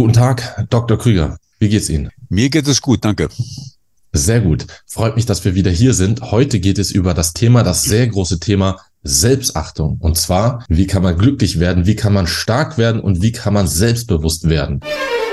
Guten Tag, Dr. Krüger. Wie geht's Ihnen? Mir geht es gut, danke. Sehr gut. Freut mich, dass wir wieder hier sind. Heute geht es über das sehr große Thema Selbstachtung. Und zwar, wie kann man glücklich werden, wie kann man stark werden und wie kann man selbstbewusst werden?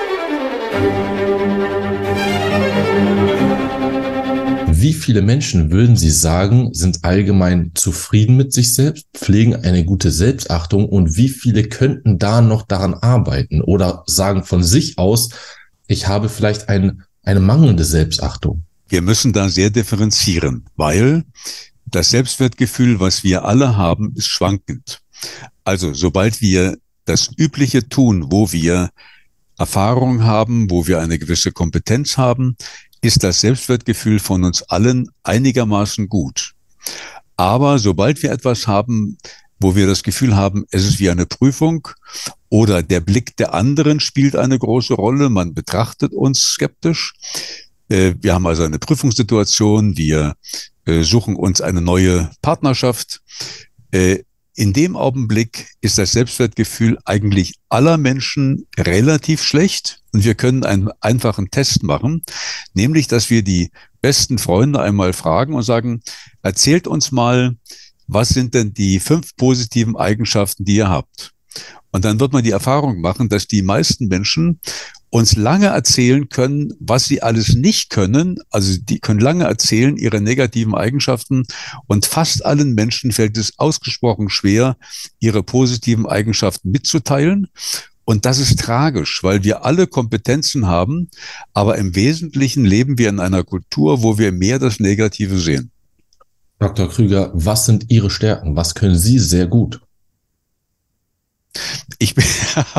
Wie viele Menschen, würden Sie sagen, sind allgemein zufrieden mit sich selbst, pflegen eine gute Selbstachtung und wie viele könnten da noch daran arbeiten oder sagen von sich aus, ich habe vielleicht eine mangelnde Selbstachtung? Wir müssen da sehr differenzieren, weil das Selbstwertgefühl, was wir alle haben, ist schwankend. Also sobald wir das Übliche tun, wo wir Erfahrung haben, wo wir eine gewisse Kompetenz haben, ist das Selbstwertgefühl von uns allen einigermaßen gut. Aber sobald wir etwas haben, wo wir das Gefühl haben, es ist wie eine Prüfung oder der Blick der anderen spielt eine große Rolle, man betrachtet uns skeptisch. Wir haben also eine Prüfungssituation, wir suchen uns eine neue Partnerschaft. In dem Augenblick ist das Selbstwertgefühl eigentlich aller Menschen relativ schlecht und wir können einen einfachen Test machen, nämlich, dass wir die besten Freunde einmal fragen und sagen, erzählt uns mal, was sind denn die 5 positiven Eigenschaften, die ihr habt? Und dann wird man die Erfahrung machen, dass die meisten Menschen uns lange erzählen können, was sie alles nicht können. Also die können lange erzählen ihre negativen Eigenschaften und fast allen Menschen fällt es ausgesprochen schwer, ihre positiven Eigenschaften mitzuteilen. Und das ist tragisch, weil wir alle Kompetenzen haben, aber im Wesentlichen leben wir in einer Kultur, wo wir mehr das Negative sehen. Dr. Krüger, was sind Ihre Stärken? Was können Sie sehr gut? Ich bin,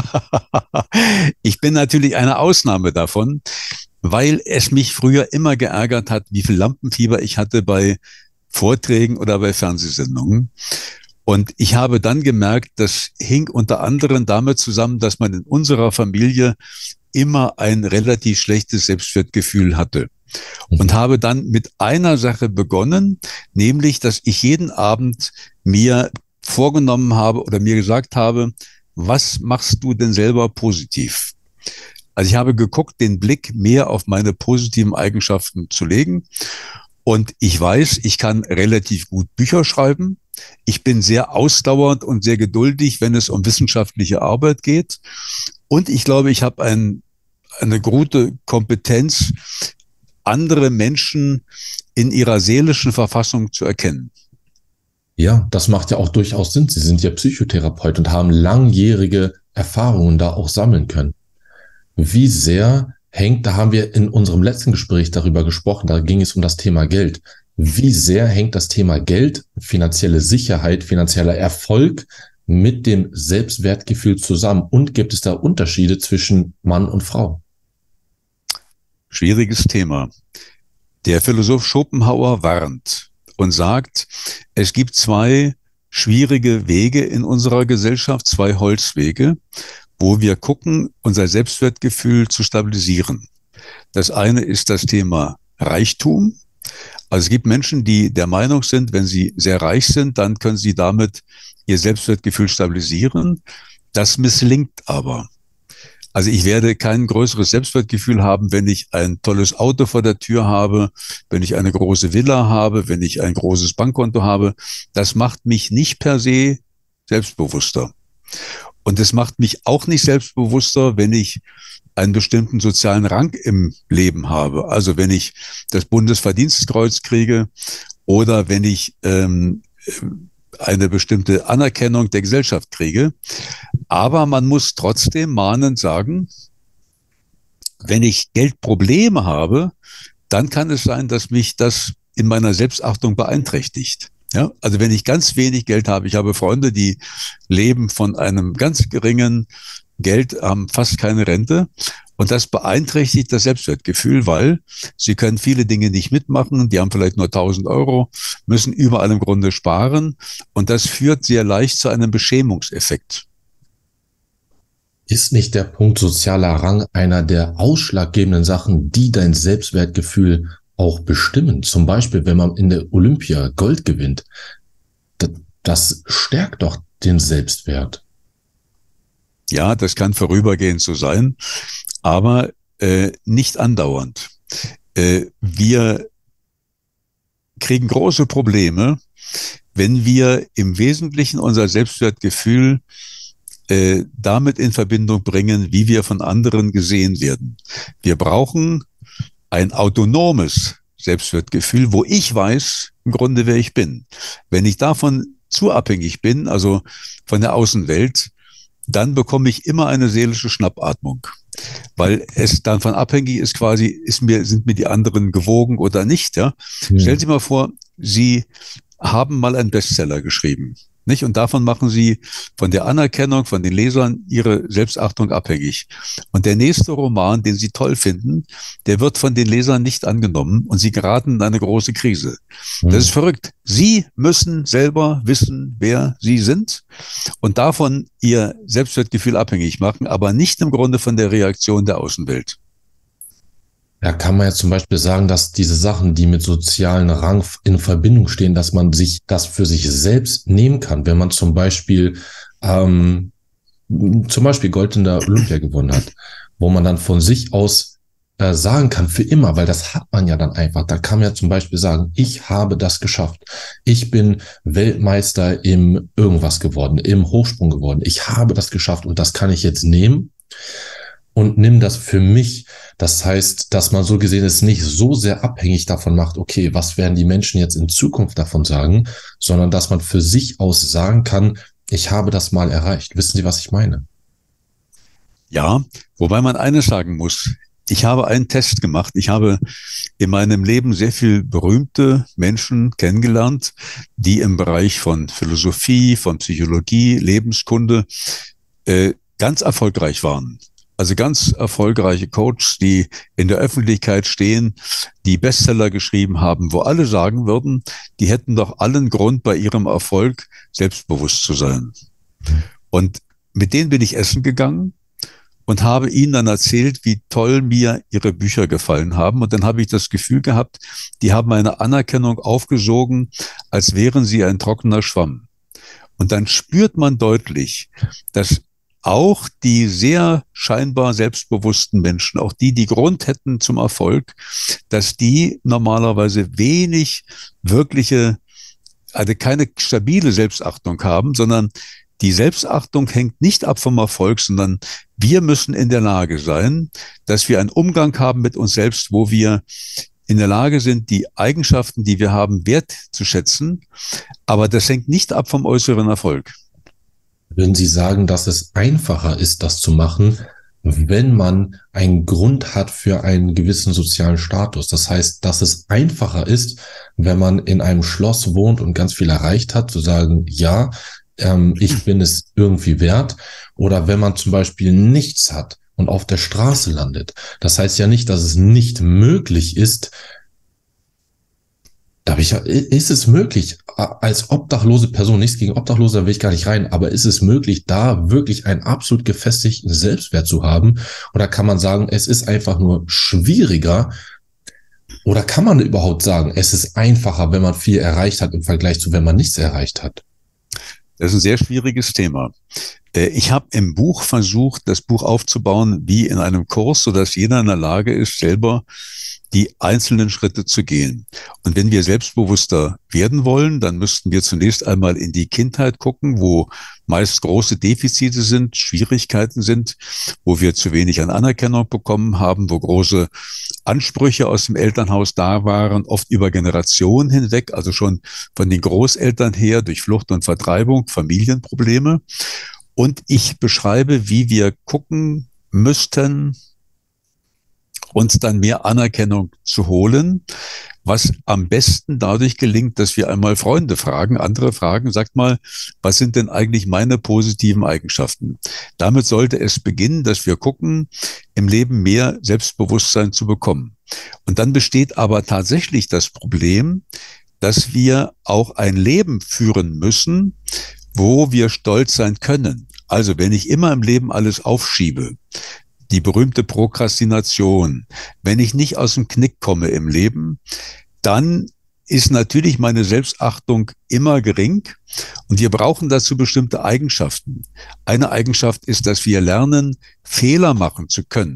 ich bin natürlich eine Ausnahme davon, weil es mich früher immer geärgert hat, wie viel Lampenfieber ich hatte bei Vorträgen oder bei Fernsehsendungen. Und ich habe dann gemerkt, das hing unter anderem damit zusammen, dass man in unserer Familie immer ein relativ schlechtes Selbstwertgefühl hatte. Und habe dann mit einer Sache begonnen, nämlich, dass ich jeden Abend mir vorgenommen habe oder mir gesagt habe, was machst du denn selber positiv? Also ich habe geguckt, den Blick mehr auf meine positiven Eigenschaften zu legen. Und ich weiß, ich kann relativ gut Bücher schreiben. Ich bin sehr ausdauernd und sehr geduldig, wenn es um wissenschaftliche Arbeit geht. Und ich glaube, ich habe eine gute Kompetenz, andere Menschen in ihrer seelischen Verfassung zu erkennen. Ja, das macht ja auch durchaus Sinn. Sie sind ja Psychotherapeut und haben langjährige Erfahrungen da auch sammeln können. Wie sehr da haben wir in unserem letzten Gespräch darüber gesprochen, da ging es um das Thema Geld. Wie sehr hängt das Thema Geld, finanzielle Sicherheit, finanzieller Erfolg mit dem Selbstwertgefühl zusammen? Und gibt es da Unterschiede zwischen Mann und Frau? Schwieriges Thema. Der Philosoph Schopenhauer warnt und sagt, es gibt 2 schwierige Wege in unserer Gesellschaft, 2 Holzwege, wo wir gucken, unser Selbstwertgefühl zu stabilisieren. Das eine ist das Thema Reichtum. Also es gibt Menschen, die der Meinung sind, wenn sie sehr reich sind, dann können sie damit ihr Selbstwertgefühl stabilisieren. Das misslingt aber. Also ich werde kein größeres Selbstwertgefühl haben, wenn ich ein tolles Auto vor der Tür habe, wenn ich eine große Villa habe, wenn ich ein großes Bankkonto habe. Das macht mich nicht per se selbstbewusster. Und es macht mich auch nicht selbstbewusster, wenn ich einen bestimmten sozialen Rang im Leben habe. Also wenn ich das Bundesverdienstkreuz kriege oder wenn ich eine bestimmte Anerkennung der Gesellschaft kriege. Aber man muss trotzdem mahnend sagen, wenn ich Geldprobleme habe, dann kann es sein, dass mich das in meiner Selbstachtung beeinträchtigt. Ja, also wenn ich ganz wenig Geld habe, ich habe Freunde, die leben von einem ganz geringen Geld, haben fast keine Rente. Und das beeinträchtigt das Selbstwertgefühl, weil sie können viele Dinge nicht mitmachen. Die haben vielleicht nur 1.000 Euro, müssen überall im Grunde sparen. Und das führt sehr leicht zu einem Beschämungseffekt. Ist nicht der Punkt sozialer Rang einer der ausschlaggebenden Sachen, die dein Selbstwertgefühl auch bestimmen? Zum Beispiel, wenn man in der Olympia Gold gewinnt, das stärkt doch den Selbstwert. Ja, das kann vorübergehend so sein. aber nicht andauernd. Wir kriegen große Probleme, wenn wir im Wesentlichen unser Selbstwertgefühl damit in Verbindung bringen, wie wir von anderen gesehen werden. Wir brauchen ein autonomes Selbstwertgefühl, wo ich weiß, im Grunde, wer ich bin. Wenn ich davon zu abhängig bin, also von der Außenwelt, dann bekomme ich immer eine seelische Schnappatmung, weil es davon abhängig ist quasi, sind mir die anderen gewogen oder nicht. Ja? Stellen Sie mal vor, Sie haben mal einen Bestseller geschrieben. Nicht? Und davon machen Sie von der Anerkennung von den Lesern Ihre Selbstachtung abhängig. Und der nächste Roman, den Sie toll finden, der wird von den Lesern nicht angenommen und Sie geraten in eine große Krise. Das ist verrückt. Sie müssen selber wissen, wer Sie sind und davon Ihr Selbstwertgefühl abhängig machen, aber nicht im Grunde von der Reaktion der Außenwelt. Ja, kann man ja zum Beispiel sagen, dass diese Sachen, die mit sozialen Rang in Verbindung stehen, dass man sich das für sich selbst nehmen kann, wenn man zum Beispiel Gold in der Olympia gewonnen hat, wo man dann von sich aus sagen kann, für immer, weil das hat man ja dann einfach. Da kann man ja zum Beispiel sagen, ich habe das geschafft. Ich bin Weltmeister im irgendwas geworden, im Hochsprung geworden. Ich habe das geschafft und das kann ich jetzt nehmen und nimm das für mich. Das heißt, dass man so gesehen es nicht so sehr abhängig davon macht, okay, was werden die Menschen jetzt in Zukunft davon sagen, sondern dass man für sich aus sagen kann, ich habe das mal erreicht. Wissen Sie, was ich meine? Ja, wobei man eines sagen muss. Ich habe einen Test gemacht. Ich habe in meinem Leben sehr viel berühmte Menschen kennengelernt, die im Bereich von Philosophie, von Psychologie, Lebenskunde ganz erfolgreich waren. Also ganz erfolgreiche Coaches, die in der Öffentlichkeit stehen, die Bestseller geschrieben haben, wo alle sagen würden, die hätten doch allen Grund, bei ihrem Erfolg selbstbewusst zu sein. Und mit denen bin ich essen gegangen und habe ihnen dann erzählt, wie toll mir ihre Bücher gefallen haben. Und dann habe ich das Gefühl gehabt, die haben eine Anerkennung aufgesogen, als wären sie ein trockener Schwamm. Und dann spürt man deutlich, dass auch die sehr scheinbar selbstbewussten Menschen, auch die Grund hätten zum Erfolg, dass die normalerweise wenig wirkliche, also keine stabile Selbstachtung haben, sondern die Selbstachtung hängt nicht ab vom Erfolg, sondern wir müssen in der Lage sein, dass wir einen Umgang haben mit uns selbst, wo wir in der Lage sind, die Eigenschaften, die wir haben, wertzuschätzen. Aber das hängt nicht ab vom äußeren Erfolg. Würden Sie sagen, dass es einfacher ist, das zu machen, wenn man einen Grund hat für einen gewissen sozialen Status? Das heißt, dass es einfacher ist, wenn man in einem Schloss wohnt und ganz viel erreicht hat, zu sagen, ja, ich bin es irgendwie wert. Oder wenn man zum Beispiel nichts hat und auf der Straße landet. Das heißt ja nicht, dass es nicht möglich ist. Ist es möglich, als obdachlose Person, nichts gegen Obdachlose, da will ich gar nicht rein, aber ist es möglich, da wirklich einen absolut gefestigten Selbstwert zu haben? Oder kann man sagen, es ist einfach nur schwieriger? Oder kann man überhaupt sagen, es ist einfacher, wenn man viel erreicht hat im Vergleich zu, wenn man nichts erreicht hat? Das ist ein sehr schwieriges Thema. Ich habe im Buch versucht, das Buch aufzubauen wie in einem Kurs, sodass jeder in der Lage ist, selber die einzelnen Schritte zu gehen. Und wenn wir selbstbewusster werden wollen, dann müssten wir zunächst einmal in die Kindheit gucken, wo meist große Defizite sind, Schwierigkeiten sind, wo wir zu wenig an Anerkennung bekommen haben, wo große Ansprüche aus dem Elternhaus da waren, oft über Generationen hinweg, also schon von den Großeltern her durch Flucht und Vertreibung, Familienprobleme. Und ich beschreibe, wie wir gucken müssten, uns dann mehr Anerkennung zu holen, was am besten dadurch gelingt, dass wir einmal Freunde fragen, andere fragen, sagt mal, was sind denn eigentlich meine positiven Eigenschaften? Damit sollte es beginnen, dass wir gucken, im Leben mehr Selbstbewusstsein zu bekommen. Und dann besteht aber tatsächlich das Problem, dass wir auch ein Leben führen müssen, wo wir stolz sein können. Also wenn ich immer im Leben alles aufschiebe, die berühmte Prokrastination, wenn ich nicht aus dem Knick komme im Leben, dann ist natürlich meine Selbstachtung immer gering und wir brauchen dazu bestimmte Eigenschaften. Eine Eigenschaft ist, dass wir lernen, Fehler machen zu können.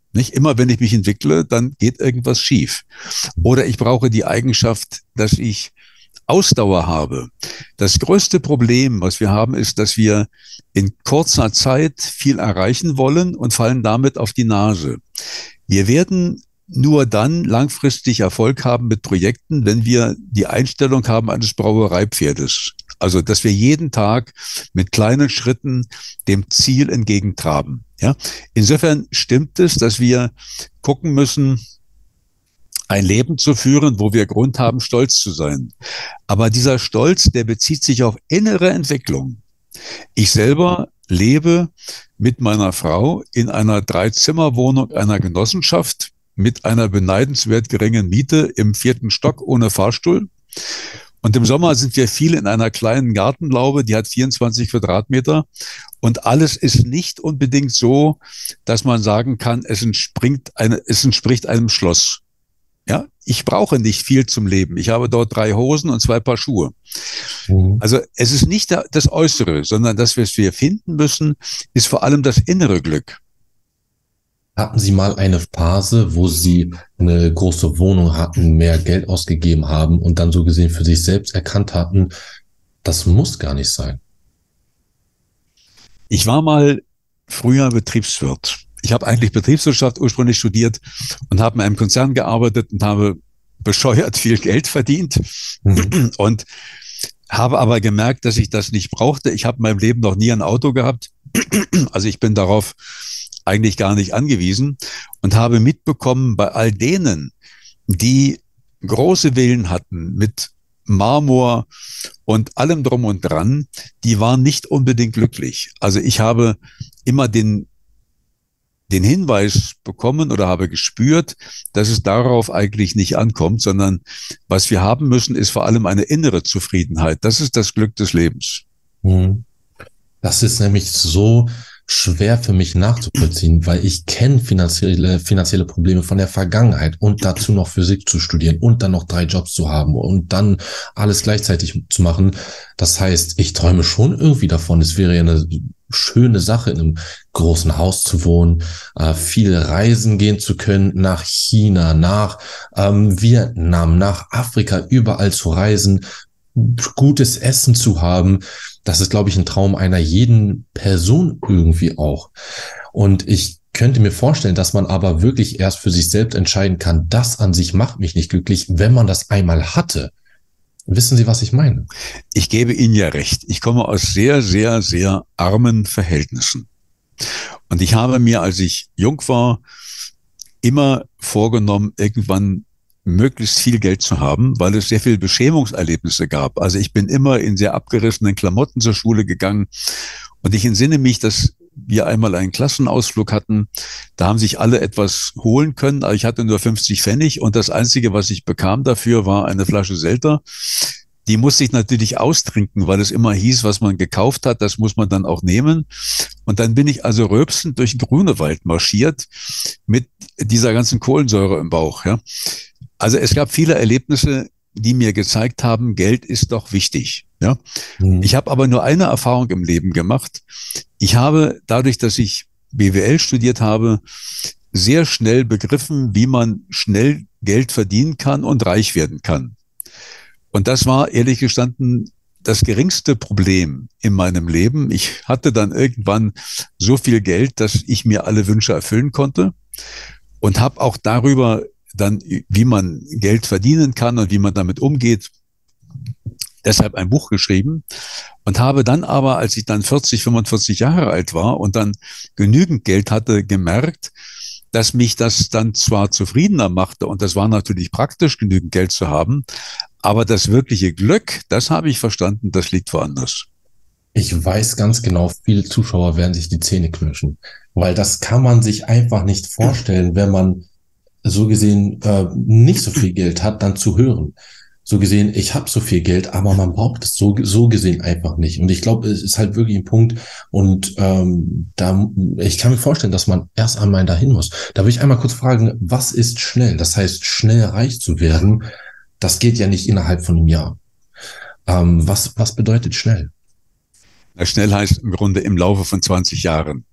Nicht immer, wenn ich mich entwickle, dann geht irgendwas schief. Oder ich brauche die Eigenschaft, dass ich Ausdauer habe. Das größte Problem, was wir haben, ist, dass wir in kurzer Zeit viel erreichen wollen und fallen damit auf die Nase. Wir werden nur dann langfristig Erfolg haben mit Projekten, wenn wir die Einstellung haben eines Brauereipferdes. Also, dass wir jeden Tag mit kleinen Schritten dem Ziel entgegentraben. Ja, insofern stimmt es, dass wir gucken müssen, ein Leben zu führen, wo wir Grund haben, stolz zu sein. Aber dieser Stolz, der bezieht sich auf innere Entwicklung. Ich selber lebe mit meiner Frau in einer Dreizimmerwohnung einer Genossenschaft mit einer beneidenswert geringen Miete im 4. Stock ohne Fahrstuhl. Und im Sommer sind wir viel in einer kleinen Gartenlaube, die hat 24 Quadratmeter. Und alles ist nicht unbedingt so, dass man sagen kann, es entspricht einem Schloss. Ja, ich brauche nicht viel zum Leben. Ich habe dort 3 Hosen und 2 Paar Schuhe. Also es ist nicht das Äußere, sondern das, was wir finden müssen, ist vor allem das innere Glück. Hatten Sie mal eine Phase, wo Sie eine große Wohnung hatten, mehr Geld ausgegeben haben und dann so gesehen für sich selbst erkannt hatten, das muss gar nicht sein? Ich war mal früher Betriebswirt. Ich habe eigentlich Betriebswirtschaft ursprünglich studiert und habe in einem Konzern gearbeitet und habe bescheuert viel Geld verdient und habe aber gemerkt, dass ich das nicht brauchte. Ich habe in meinem Leben noch nie ein Auto gehabt. Also ich bin darauf eigentlich gar nicht angewiesen und habe mitbekommen, bei all denen, die große Villen hatten mit Marmor und allem drum und dran, die waren nicht unbedingt glücklich. Also ich habe immer den Hinweis bekommen oder habe gespürt, dass es darauf eigentlich nicht ankommt, sondern was wir haben müssen, ist vor allem eine innere Zufriedenheit. Das ist das Glück des Lebens. Das ist nämlich so schwer für mich nachzuvollziehen, weil ich kenne finanzielle Probleme von der Vergangenheit und dazu noch Physik zu studieren und dann noch 3 Jobs zu haben und dann alles gleichzeitig zu machen. Das heißt, ich träume schon irgendwie davon. Es wäre ja eine schöne Sache, in einem großen Haus zu wohnen, viel reisen gehen zu können, nach China, nach Vietnam, nach Afrika, überall zu reisen, gutes Essen zu haben. Das ist, glaube ich, ein Traum einer jeden Person irgendwie auch. Und ich könnte mir vorstellen, dass man aber wirklich erst für sich selbst entscheiden kann, das an sich macht mich nicht glücklich, wenn man das einmal hatte. Wissen Sie, was ich meine? Ich gebe Ihnen ja recht. Ich komme aus sehr, sehr, sehr armen Verhältnissen. Und ich habe mir, als ich jung war, immer vorgenommen, irgendwann möglichst viel Geld zu haben, weil es sehr viele Beschämungserlebnisse gab. Also ich bin immer in sehr abgerissenen Klamotten zur Schule gegangen und ich entsinne mich, dass wir einmal einen Klassenausflug hatten. Da haben sich alle etwas holen können, aber ich hatte nur 50 Pfennig und das Einzige, was ich bekam dafür, war eine Flasche Selter. Die musste ich natürlich austrinken, weil es immer hieß, was man gekauft hat, das muss man dann auch nehmen. Und dann bin ich also rülpsend durch den Grunewald marschiert mit dieser ganzen Kohlensäure im Bauch. Ja. Also es gab viele Erlebnisse, die mir gezeigt haben, Geld ist doch wichtig. Ja. Ich habe aber nur eine Erfahrung im Leben gemacht. Ich habe dadurch, dass ich BWL studiert habe, sehr schnell begriffen, wie man schnell Geld verdienen kann und reich werden kann. Und das war ehrlich gestanden das geringste Problem in meinem Leben. Ich hatte dann irgendwann so viel Geld, dass ich mir alle Wünsche erfüllen konnte und habe auch darüber dann, wie man Geld verdienen kann und wie man damit umgeht, deshalb ein Buch geschrieben und habe dann aber, als ich dann 40, 45 Jahre alt war und dann genügend Geld hatte, gemerkt, dass mich das dann zwar zufriedener machte und das war natürlich praktisch, genügend Geld zu haben, aber das wirkliche Glück, das habe ich verstanden, das liegt woanders. Ich weiß ganz genau, viele Zuschauer werden sich die Zähne knirschen, weil das kann man sich einfach nicht vorstellen, wenn man so gesehen nicht so viel Geld hat, dann zu hören. So gesehen, ich habe so viel Geld, aber man braucht es so gesehen einfach nicht. Und ich glaube, es ist halt wirklich ein Punkt. Und ich kann mir vorstellen, dass man erst einmal dahin muss. Da will ich einmal kurz fragen, was ist schnell? Das heißt, schnell reich zu werden, das geht ja nicht innerhalb von einem Jahr. Was bedeutet schnell? Schnell heißt im Grunde im Laufe von 20 Jahren.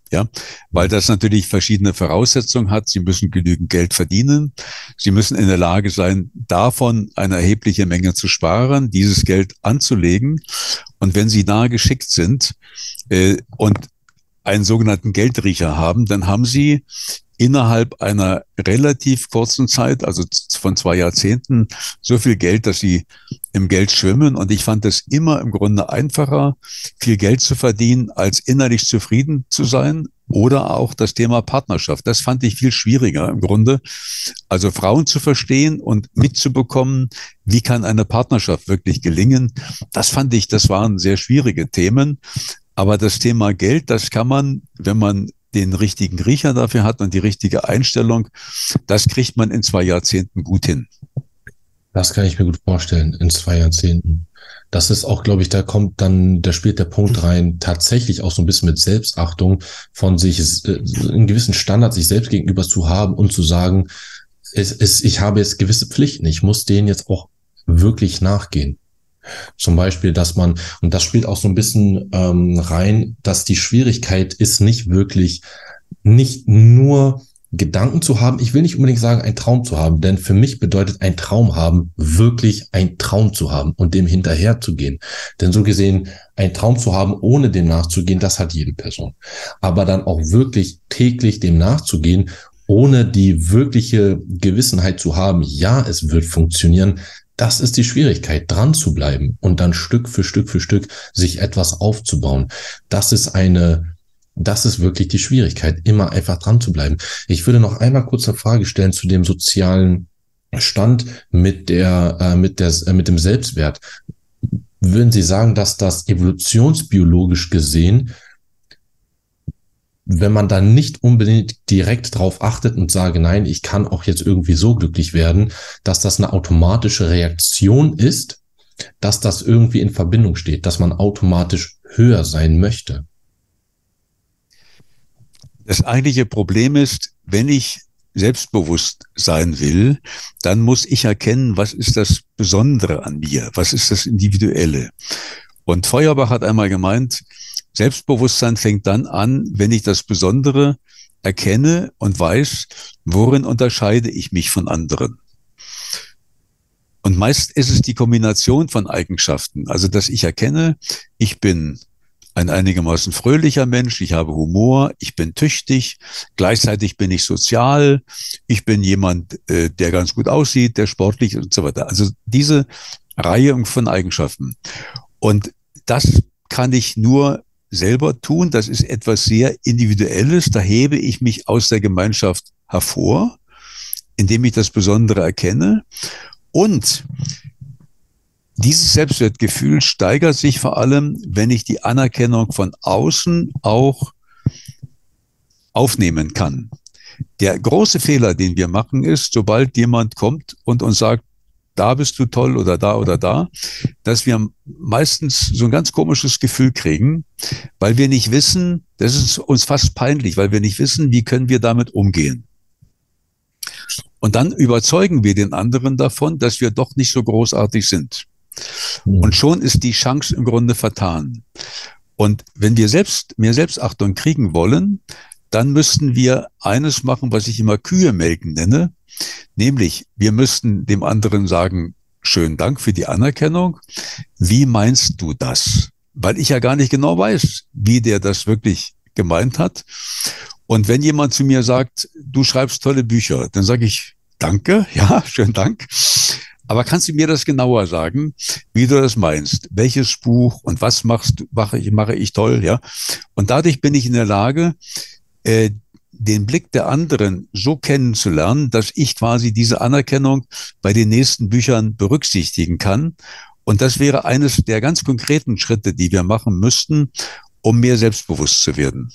Ja, weil das natürlich verschiedene Voraussetzungen hat. Sie müssen genügend Geld verdienen. Sie müssen in der Lage sein, davon eine erhebliche Menge zu sparen, dieses Geld anzulegen. Und wenn Sie da geschickt sind und einen sogenannten Geldriecher haben, dann haben Sie innerhalb einer relativ kurzen Zeit, also von 2 Jahrzehnten, so viel Geld, dass sie im Geld schwimmen. Und ich fand es immer im Grunde einfacher, viel Geld zu verdienen, als innerlich zufrieden zu sein. Oder auch das Thema Partnerschaft. Das fand ich viel schwieriger im Grunde. Also Frauen zu verstehen und mitzubekommen, wie kann eine Partnerschaft wirklich gelingen. Das fand ich, das waren sehr schwierige Themen. Aber das Thema Geld, das kann man, wenn man den richtigen Riecher dafür hat und die richtige Einstellung, das kriegt man in 2 Jahrzehnten gut hin. Das kann ich mir gut vorstellen, in 2 Jahrzehnten. Das ist auch, glaube ich, da spielt der Punkt rein, tatsächlich auch so ein bisschen mit Selbstachtung von sich, einen gewissen Standard sich selbst gegenüber zu haben und zu sagen, ich habe jetzt gewisse Pflichten, ich muss denen jetzt auch wirklich nachgehen. Zum Beispiel, dass man, und das spielt auch so ein bisschen rein, dass die Schwierigkeit ist nicht nur Gedanken zu haben. Ich will nicht unbedingt sagen, einen Traum zu haben, denn für mich bedeutet ein Traum haben, wirklich einen Traum zu haben und dem hinterher zu gehen. Denn so gesehen, einen Traum zu haben, ohne dem nachzugehen, das hat jede Person. Aber dann auch wirklich täglich dem nachzugehen, ohne die wirkliche Gewissenheit zu haben, ja, es wird funktionieren. Das ist die Schwierigkeit, dran zu bleiben und dann Stück für Stück für Stück sich etwas aufzubauen. Das ist wirklich die Schwierigkeit, immer einfach dran zu bleiben. Ich würde noch einmal kurz eine Frage stellen zu dem sozialen Stand mit dem Selbstwert. Würden Sie sagen, dass das evolutionsbiologisch gesehen, wenn man dann nicht unbedingt direkt drauf achtet und sage, nein, ich kann auch jetzt irgendwie so glücklich werden, dass das eine automatische Reaktion ist, dass das irgendwie in Verbindung steht, dass man automatisch höher sein möchte? Das eigentliche Problem ist, wenn ich selbstbewusst sein will, dann muss ich erkennen, was ist das Besondere an mir? Was ist das Individuelle? Und Feuerbach hat einmal gemeint, Selbstbewusstsein fängt dann an, wenn ich das Besondere erkenne und weiß, worin unterscheide ich mich von anderen. Und meist ist es die Kombination von Eigenschaften, also dass ich erkenne, ich bin ein einigermaßen fröhlicher Mensch, ich habe Humor, ich bin tüchtig, gleichzeitig bin ich sozial, ich bin jemand, der ganz gut aussieht, der sportlich ist und so weiter. Also diese Reihe von Eigenschaften. Und das kann ich nur selber tun. Das ist etwas sehr Individuelles. Da hebe ich mich aus der Gemeinschaft hervor, indem ich das Besondere erkenne. Und dieses Selbstwertgefühl steigert sich vor allem, wenn ich die Anerkennung von außen auch aufnehmen kann. Der große Fehler, den wir machen, ist, sobald jemand kommt und uns sagt, da bist du toll oder da, dass wir meistens so ein ganz komisches Gefühl kriegen, weil wir nicht wissen, das ist uns fast peinlich, weil wir nicht wissen, wie können wir damit umgehen. Und dann überzeugen wir den anderen davon, dass wir doch nicht so großartig sind. Und schon ist die Chance im Grunde vertan. Und wenn wir mehr Selbstachtung kriegen wollen, dann müssten wir eines machen, was ich immer Kühe melken nenne. Nämlich, wir müssten dem anderen sagen, schönen Dank für die Anerkennung. Wie meinst du das? Weil ich ja gar nicht genau weiß, wie der das wirklich gemeint hat. Und wenn jemand zu mir sagt, du schreibst tolle Bücher, dann sage ich, danke, ja, schönen Dank. Aber kannst du mir das genauer sagen, wie du das meinst? Welches Buch und was mache ich toll, ja? Und dadurch bin ich in der Lage, den Blick der anderen so kennenzulernen, dass ich quasi diese Anerkennung bei den nächsten Büchern berücksichtigen kann. Und das wäre eines der ganz konkreten Schritte, die wir machen müssten, um mehr selbstbewusst zu werden.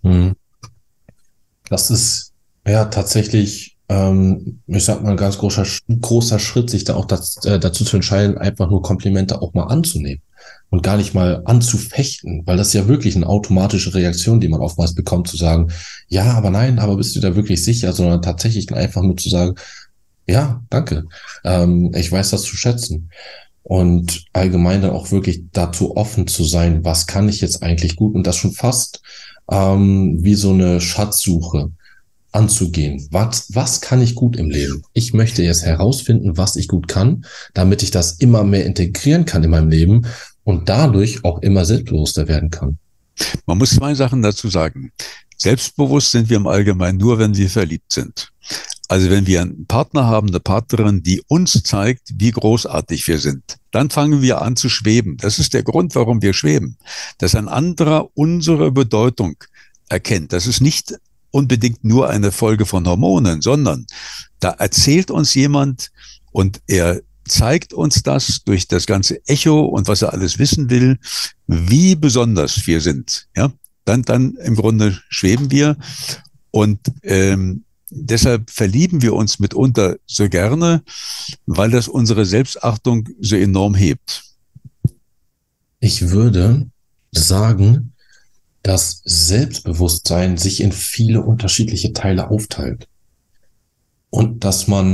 Das ist ja tatsächlich, ich sag mal, ein ganz großer Schritt, sich da auch dazu zu entscheiden, einfach nur Komplimente auch mal anzunehmen und gar nicht mal anzufechten, weil das ist ja wirklich eine automatische Reaktion, die man oftmals bekommt, zu sagen, ja, aber nein, aber bist du da wirklich sicher, sondern tatsächlich einfach nur zu sagen, ja, danke, ich weiß das zu schätzen. Und allgemein dann auch wirklich dazu offen zu sein, was kann ich jetzt eigentlich gut, und das schon fast wie so eine Schatzsuche anzugehen. Was kann ich gut im Leben? Ich möchte jetzt herausfinden, was ich gut kann, damit ich das immer mehr integrieren kann in meinem Leben und dadurch auch immer selbstbewusster werden kann. Man muss zwei Sachen dazu sagen. Selbstbewusst sind wir im Allgemeinen nur, wenn wir verliebt sind. Also wenn wir einen Partner haben, eine Partnerin, die uns zeigt, wie großartig wir sind, dann fangen wir an zu schweben. Das ist der Grund, warum wir schweben. Dass ein anderer unsere Bedeutung erkennt. Das ist nicht unbedingt nur eine Folge von Hormonen, sondern da erzählt uns jemand und er zeigt uns das durch das ganze Echo und was er alles wissen will, wie besonders wir sind. Ja, dann im Grunde schweben wir und deshalb verlieben wir uns mitunter so gerne, weil das unsere Selbstachtung so enorm hebt. Ich würde sagen, dass Selbstbewusstsein sich in viele unterschiedliche Teile aufteilt. Und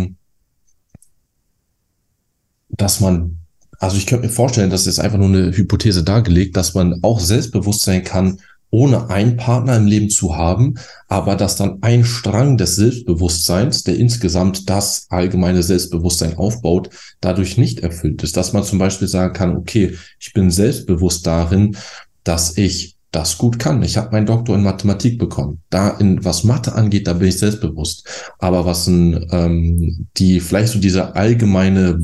also ich könnte mir vorstellen, das ist einfach nur eine Hypothese dargelegt, dass man auch selbstbewusst sein kann, ohne einen Partner im Leben zu haben, aber dass dann ein Strang des Selbstbewusstseins, der insgesamt das allgemeine Selbstbewusstsein aufbaut, dadurch nicht erfüllt ist. Dass man zum Beispiel sagen kann, okay, ich bin selbstbewusst darin, dass ich das gut kann. Ich habe meinen Doktor in Mathematik bekommen. Was Mathe angeht, da bin ich selbstbewusst. Aber vielleicht so dieser allgemeine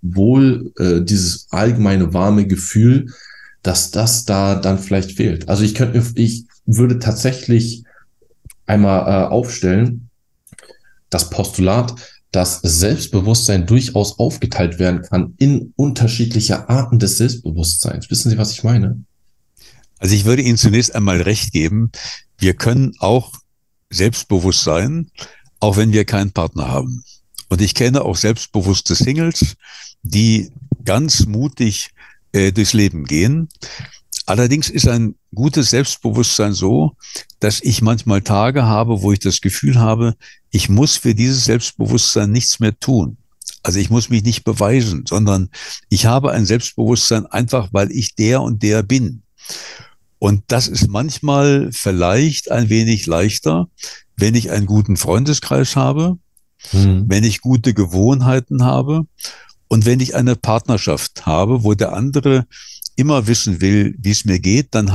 dieses allgemeine warme Gefühl, dass das da dann vielleicht fehlt. Also ich würde tatsächlich einmal aufstellen, das Postulat, dass Selbstbewusstsein durchaus aufgeteilt werden kann in unterschiedliche Arten des Selbstbewusstseins. Wissen Sie, was ich meine? Also ich würde Ihnen zunächst einmal recht geben, wir können auch selbstbewusst sein, auch wenn wir keinen Partner haben. Und ich kenne auch selbstbewusste Singles, die ganz mutig durchs Leben gehen. Allerdings ist ein gutes Selbstbewusstsein so, dass ich manchmal Tage habe, wo ich das Gefühl habe, ich muss für dieses Selbstbewusstsein nichts mehr tun. Also ich muss mich nicht beweisen, sondern ich habe ein Selbstbewusstsein einfach, weil ich der und der bin. Und das ist manchmal vielleicht ein wenig leichter, wenn ich einen guten Freundeskreis habe, wenn ich gute Gewohnheiten habe und wenn ich eine Partnerschaft habe, wo der andere immer wissen will, wie es mir geht, dann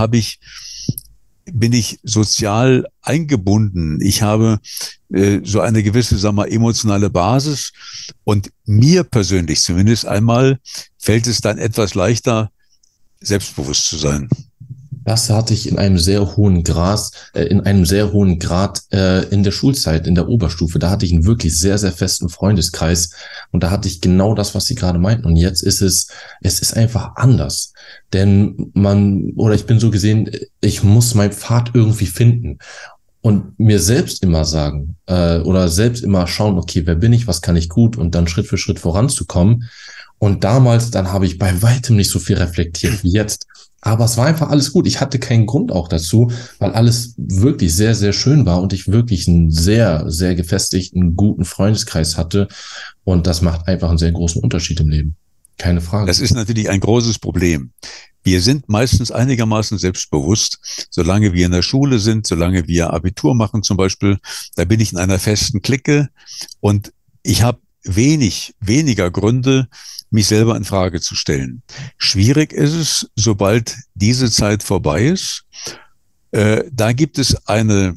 bin ich sozial eingebunden. Ich habe so eine gewisse, sagen wir, emotionale Basis und mir persönlich zumindest einmal fällt es dann etwas leichter, selbstbewusst zu sein. Das hatte ich in einem sehr hohen Grad in der Schulzeit, in der Oberstufe. Da hatte ich einen wirklich sehr, sehr festen Freundeskreis und da hatte ich genau das, was Sie gerade meinten. Und jetzt ist es ist einfach anders. Denn ich bin so gesehen, ich muss meinen Pfad irgendwie finden und mir selbst immer sagen, oder selbst immer schauen, okay, wer bin ich, was kann ich gut und dann Schritt für Schritt voranzukommen. Und damals, dann habe ich bei weitem nicht so viel reflektiert wie jetzt. Aber es war einfach alles gut. Ich hatte keinen Grund auch dazu, weil alles wirklich sehr, sehr schön war und ich wirklich einen sehr, sehr gefestigten, guten Freundeskreis hatte. Und das macht einfach einen sehr großen Unterschied im Leben. Keine Frage. Das ist natürlich ein großes Problem. Wir sind meistens einigermaßen selbstbewusst, solange wir in der Schule sind, solange wir Abitur machen zum Beispiel. Da bin ich in einer festen Clique und ich habe weniger Gründe, mich selber in Frage zu stellen. Schwierig ist es, sobald diese Zeit vorbei ist. Da gibt es eine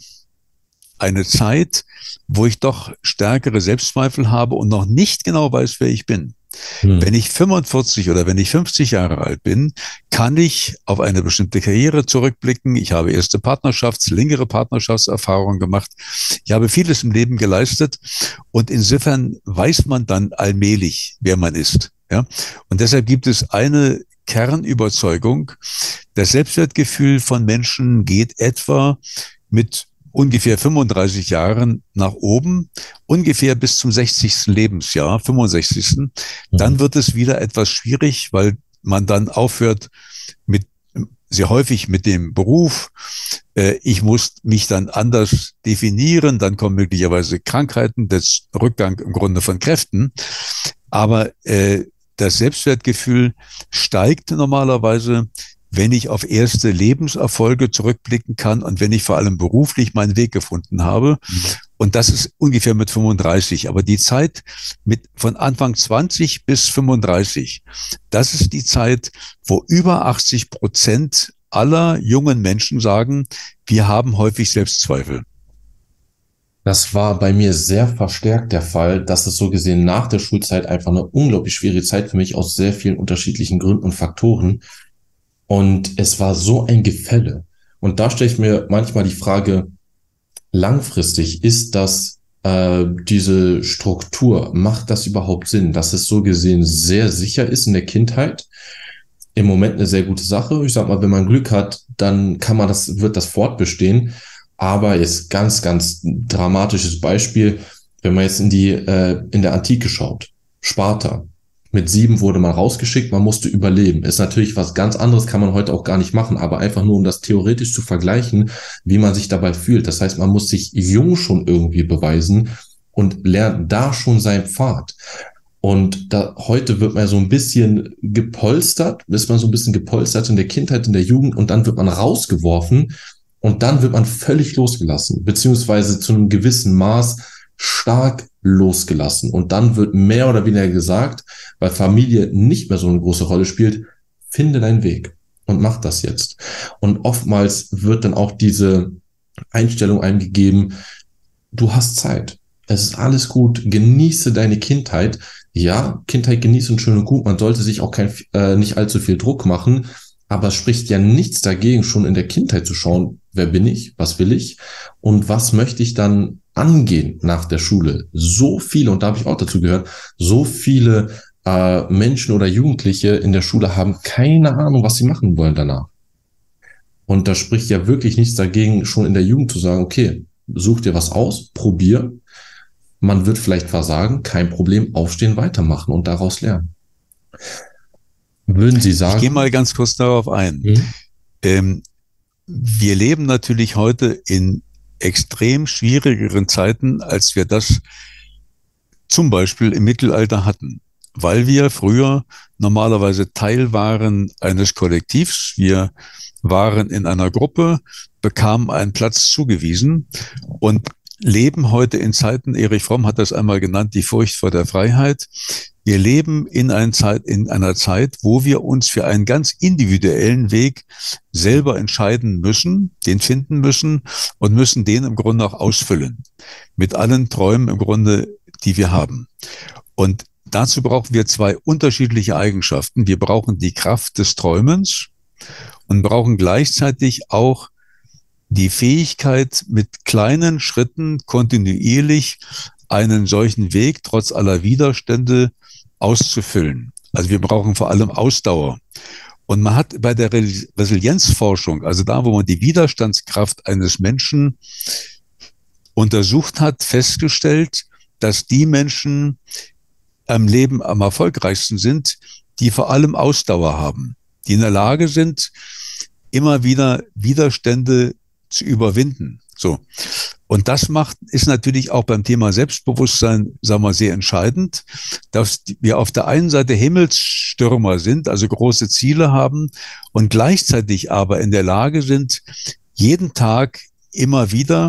Zeit, wo ich doch stärkere Selbstzweifel habe und noch nicht genau weiß, wer ich bin. Wenn ich 45 oder wenn ich 50 Jahre alt bin, kann ich auf eine bestimmte Karriere zurückblicken. Ich habe erste längere Partnerschaftserfahrungen gemacht. Ich habe vieles im Leben geleistet und insofern weiß man dann allmählich, wer man ist. Ja? Und deshalb gibt es eine Kernüberzeugung. Das Selbstwertgefühl von Menschen geht etwa mit ungefähr 35 Jahren nach oben, ungefähr bis zum 60. Lebensjahr, 65. Dann wird es wieder etwas schwierig, weil man dann aufhört sehr häufig mit dem Beruf. Ich muss mich dann anders definieren, dann kommen möglicherweise Krankheiten, das Rückgang im Grunde von Kräften. Aber das Selbstwertgefühl steigt normalerweise, wenn ich auf erste Lebenserfolge zurückblicken kann und wenn ich vor allem beruflich meinen Weg gefunden habe. Und das ist ungefähr mit 35. Aber die Zeit von Anfang 20 bis 35, das ist die Zeit, wo über 80% aller jungen Menschen sagen, wir haben häufig Selbstzweifel. Das war bei mir sehr verstärkt der Fall, dass es so gesehen nach der Schulzeit einfach eine unglaublich schwierige Zeit für mich aus sehr vielen unterschiedlichen Gründen und Faktoren. Und es war so ein Gefälle. Und da stelle ich mir manchmal die Frage, langfristig ist das, diese Struktur, macht das überhaupt Sinn, dass es so gesehen sehr sicher ist in der Kindheit? Im Moment eine sehr gute Sache. Ich sag mal, wenn man Glück hat, dann wird das fortbestehen. Aber jetzt ganz, ganz dramatisches Beispiel, wenn man jetzt in der Antike schaut. Sparta. Mit 7 wurde man rausgeschickt, man musste überleben. Ist natürlich was ganz anderes, kann man heute auch gar nicht machen, aber einfach nur, um das theoretisch zu vergleichen, wie man sich dabei fühlt. Das heißt, man muss sich jung schon irgendwie beweisen und lernt da schon seinen Pfad. Und heute wird man so ein bisschen gepolstert, ist man so ein bisschen gepolstert in der Kindheit, in der Jugend und dann wird man rausgeworfen und dann wird man völlig losgelassen, beziehungsweise zu einem gewissen Maß stark losgelassen. Und dann wird mehr oder weniger gesagt, weil Familie nicht mehr so eine große Rolle spielt, finde deinen Weg und mach das jetzt. Und oftmals wird dann auch diese Einstellung einem gegeben, du hast Zeit. Es ist alles gut, genieße deine Kindheit. Ja, Kindheit genießen und schön und gut. Man sollte sich auch nicht allzu viel Druck machen, aber es spricht ja nichts dagegen, schon in der Kindheit zu schauen, wer bin ich, was will ich und was möchte ich dann angehen nach der Schule. So viele, und da habe ich auch dazu gehört, so viele Menschen oder Jugendliche in der Schule haben keine Ahnung, was sie machen wollen danach. Und da spricht ja wirklich nichts dagegen, schon in der Jugend zu sagen, okay, such dir was aus, probier. Man wird vielleicht versagen, kein Problem, aufstehen, weitermachen und daraus lernen. Würden Sie sagen? Ich gehe mal ganz kurz darauf ein. Wir leben natürlich heute in extrem schwierigeren Zeiten, als wir das zum Beispiel im Mittelalter hatten, weil wir früher normalerweise Teil waren eines Kollektivs. Wir waren in einer Gruppe, bekamen einen Platz zugewiesen und leben heute in Zeiten, Erich Fromm hat das einmal genannt, die Furcht vor der Freiheit. Wir leben in einer Zeit, wo wir uns für einen ganz individuellen Weg selber entscheiden müssen, den finden müssen und müssen den im Grunde auch ausfüllen. Mit allen Träumen im Grunde, die wir haben. Und dazu brauchen wir zwei unterschiedliche Eigenschaften. Wir brauchen die Kraft des Träumens und brauchen gleichzeitig auch die Fähigkeit, mit kleinen Schritten kontinuierlich einen solchen Weg trotz aller Widerstände auszufüllen. Also wir brauchen vor allem Ausdauer. Und man hat bei der Resilienzforschung, also da, wo man die Widerstandskraft eines Menschen untersucht hat, festgestellt, dass die Menschen am Leben am erfolgreichsten sind, die vor allem Ausdauer haben, die in der Lage sind, immer wieder Widerstände zu überwinden. So. Und das ist natürlich auch beim Thema Selbstbewusstsein, sagen wir, sehr entscheidend, dass wir auf der einen Seite Himmelsstürmer sind, also große Ziele haben und gleichzeitig aber in der Lage sind, jeden Tag immer wieder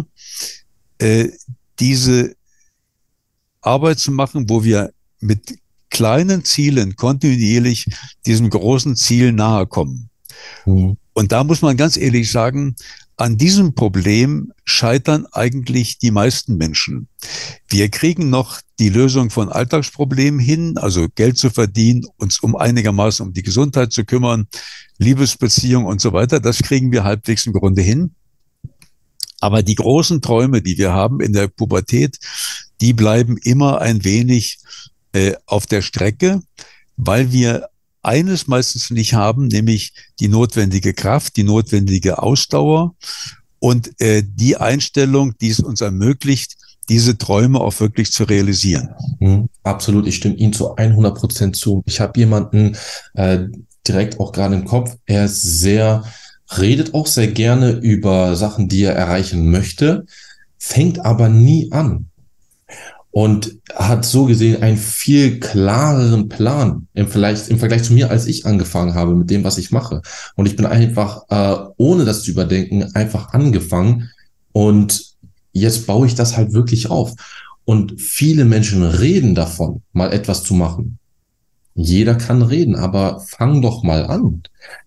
diese Arbeit zu machen, wo wir mit kleinen Zielen kontinuierlich diesem großen Ziel nahe kommen. Mhm. Und da muss man ganz ehrlich sagen, an diesem Problem scheitern eigentlich die meisten Menschen. Wir kriegen noch die Lösung von Alltagsproblemen hin, also Geld zu verdienen, uns einigermaßen um die Gesundheit zu kümmern, Liebesbeziehungen und so weiter. Das kriegen wir halbwegs im Grunde hin. Aber die großen Träume, die wir haben in der Pubertät, die bleiben immer ein wenig auf der Strecke, weil wir eines meistens nicht haben, nämlich die notwendige Kraft, die notwendige Ausdauer und die Einstellung, die es uns ermöglicht, diese Träume auch wirklich zu realisieren. Absolut, ich stimme Ihnen zu 100% zu. Ich habe jemanden direkt auch gerade im Kopf, redet auch sehr gerne über Sachen, die er erreichen möchte, fängt aber nie an. und hat so gesehen einen viel klareren Plan im Vergleich zu mir, als ich angefangen habe mit dem, was ich mache. Und ich bin einfach, ohne das zu überdenken, einfach angefangen und jetzt baue ich das halt wirklich auf. Und viele Menschen reden davon, mal etwas zu machen. Jeder kann reden, aber fang doch mal an.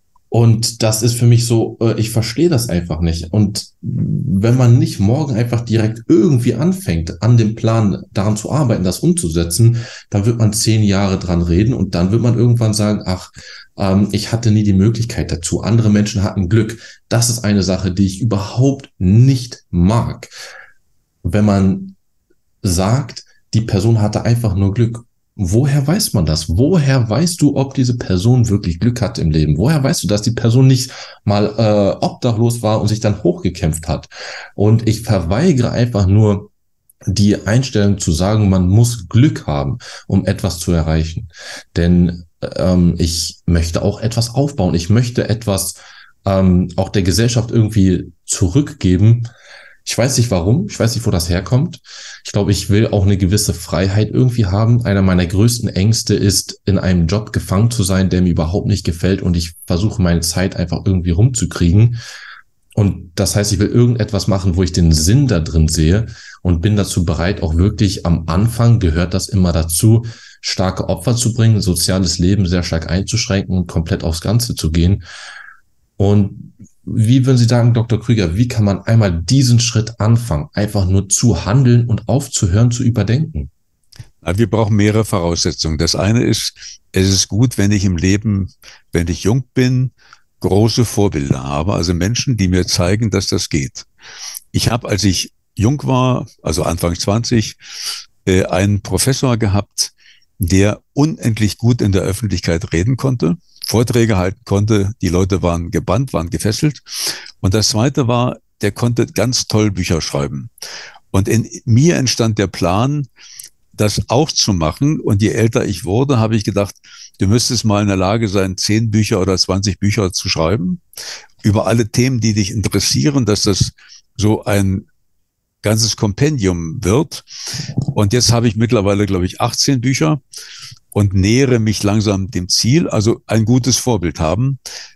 Und das ist für mich so, ich verstehe das einfach nicht. Und wenn man nicht morgen einfach direkt irgendwie anfängt, an dem Plan daran zu arbeiten, das umzusetzen, dann wird man 10 Jahre dran reden und dann wird man irgendwann sagen, ach, ich hatte nie die Möglichkeit dazu. Andere Menschen hatten Glück. Das ist eine Sache, die ich überhaupt nicht mag. Wenn man sagt, die Person hatte einfach nur Glück. Woher weiß man das? Woher weißt du, ob diese Person wirklich Glück hat im Leben? Woher weißt du, dass die Person nicht mal obdachlos war und sich dann hochgekämpft hat? Und ich verweigere einfach nur die Einstellung zu sagen, man muss Glück haben, um etwas zu erreichen. Denn ich möchte auch etwas aufbauen. Ich möchte etwas auch der Gesellschaft irgendwie zurückgeben. Ich weiß nicht warum, ich weiß nicht, wo das herkommt. Ich glaube, ich will auch eine gewisse Freiheit irgendwie haben. Einer meiner größten Ängste ist, in einem Job gefangen zu sein, der mir überhaupt nicht gefällt und ich versuche, meine Zeit einfach irgendwie rumzukriegen. Und das heißt, ich will irgendetwas machen, wo ich den Sinn da drin sehe und bin dazu bereit, auch wirklich am Anfang, gehört das immer dazu, starke Opfer zu bringen, soziales Leben sehr stark einzuschränken und komplett aufs Ganze zu gehen. Und wie würden Sie sagen, Dr. Krüger, wie kann man einmal diesen Schritt anfangen, einfach nur zu handeln und aufzuhören zu überdenken? Wir brauchen mehrere Voraussetzungen. Das eine ist, es ist gut, wenn ich im Leben, wenn ich jung bin, große Vorbilder habe, also Menschen, die mir zeigen, dass das geht. Ich habe, als ich jung war, also Anfang 20, einen Professor gehabt, der unendlich gut in der Öffentlichkeit reden konnte, Vorträge halten konnte, die Leute waren gebannt, waren gefesselt. Und das Zweite war, der konnte ganz toll Bücher schreiben. Und in mir entstand der Plan, das auch zu machen. Und je älter ich wurde, habe ich gedacht, du müsstest mal in der Lage sein, 10 Bücher oder 20 Bücher zu schreiben über alle Themen, die dich interessieren, dass das so ein ganzes Kompendium wird. Und jetzt habe ich mittlerweile, glaube ich, 18 Bücher und nähere mich langsam dem Ziel, also ein gutes Vorbild haben.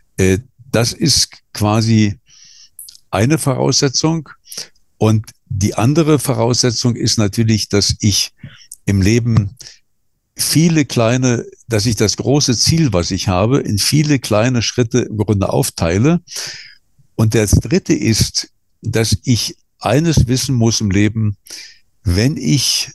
Das ist quasi eine Voraussetzung. Und die andere Voraussetzung ist natürlich, dass ich im Leben dass ich das große Ziel, was ich habe, in viele kleine Schritte im Grunde aufteile. Und das Dritte ist, dass ich eines wissen muss im Leben: Wenn ich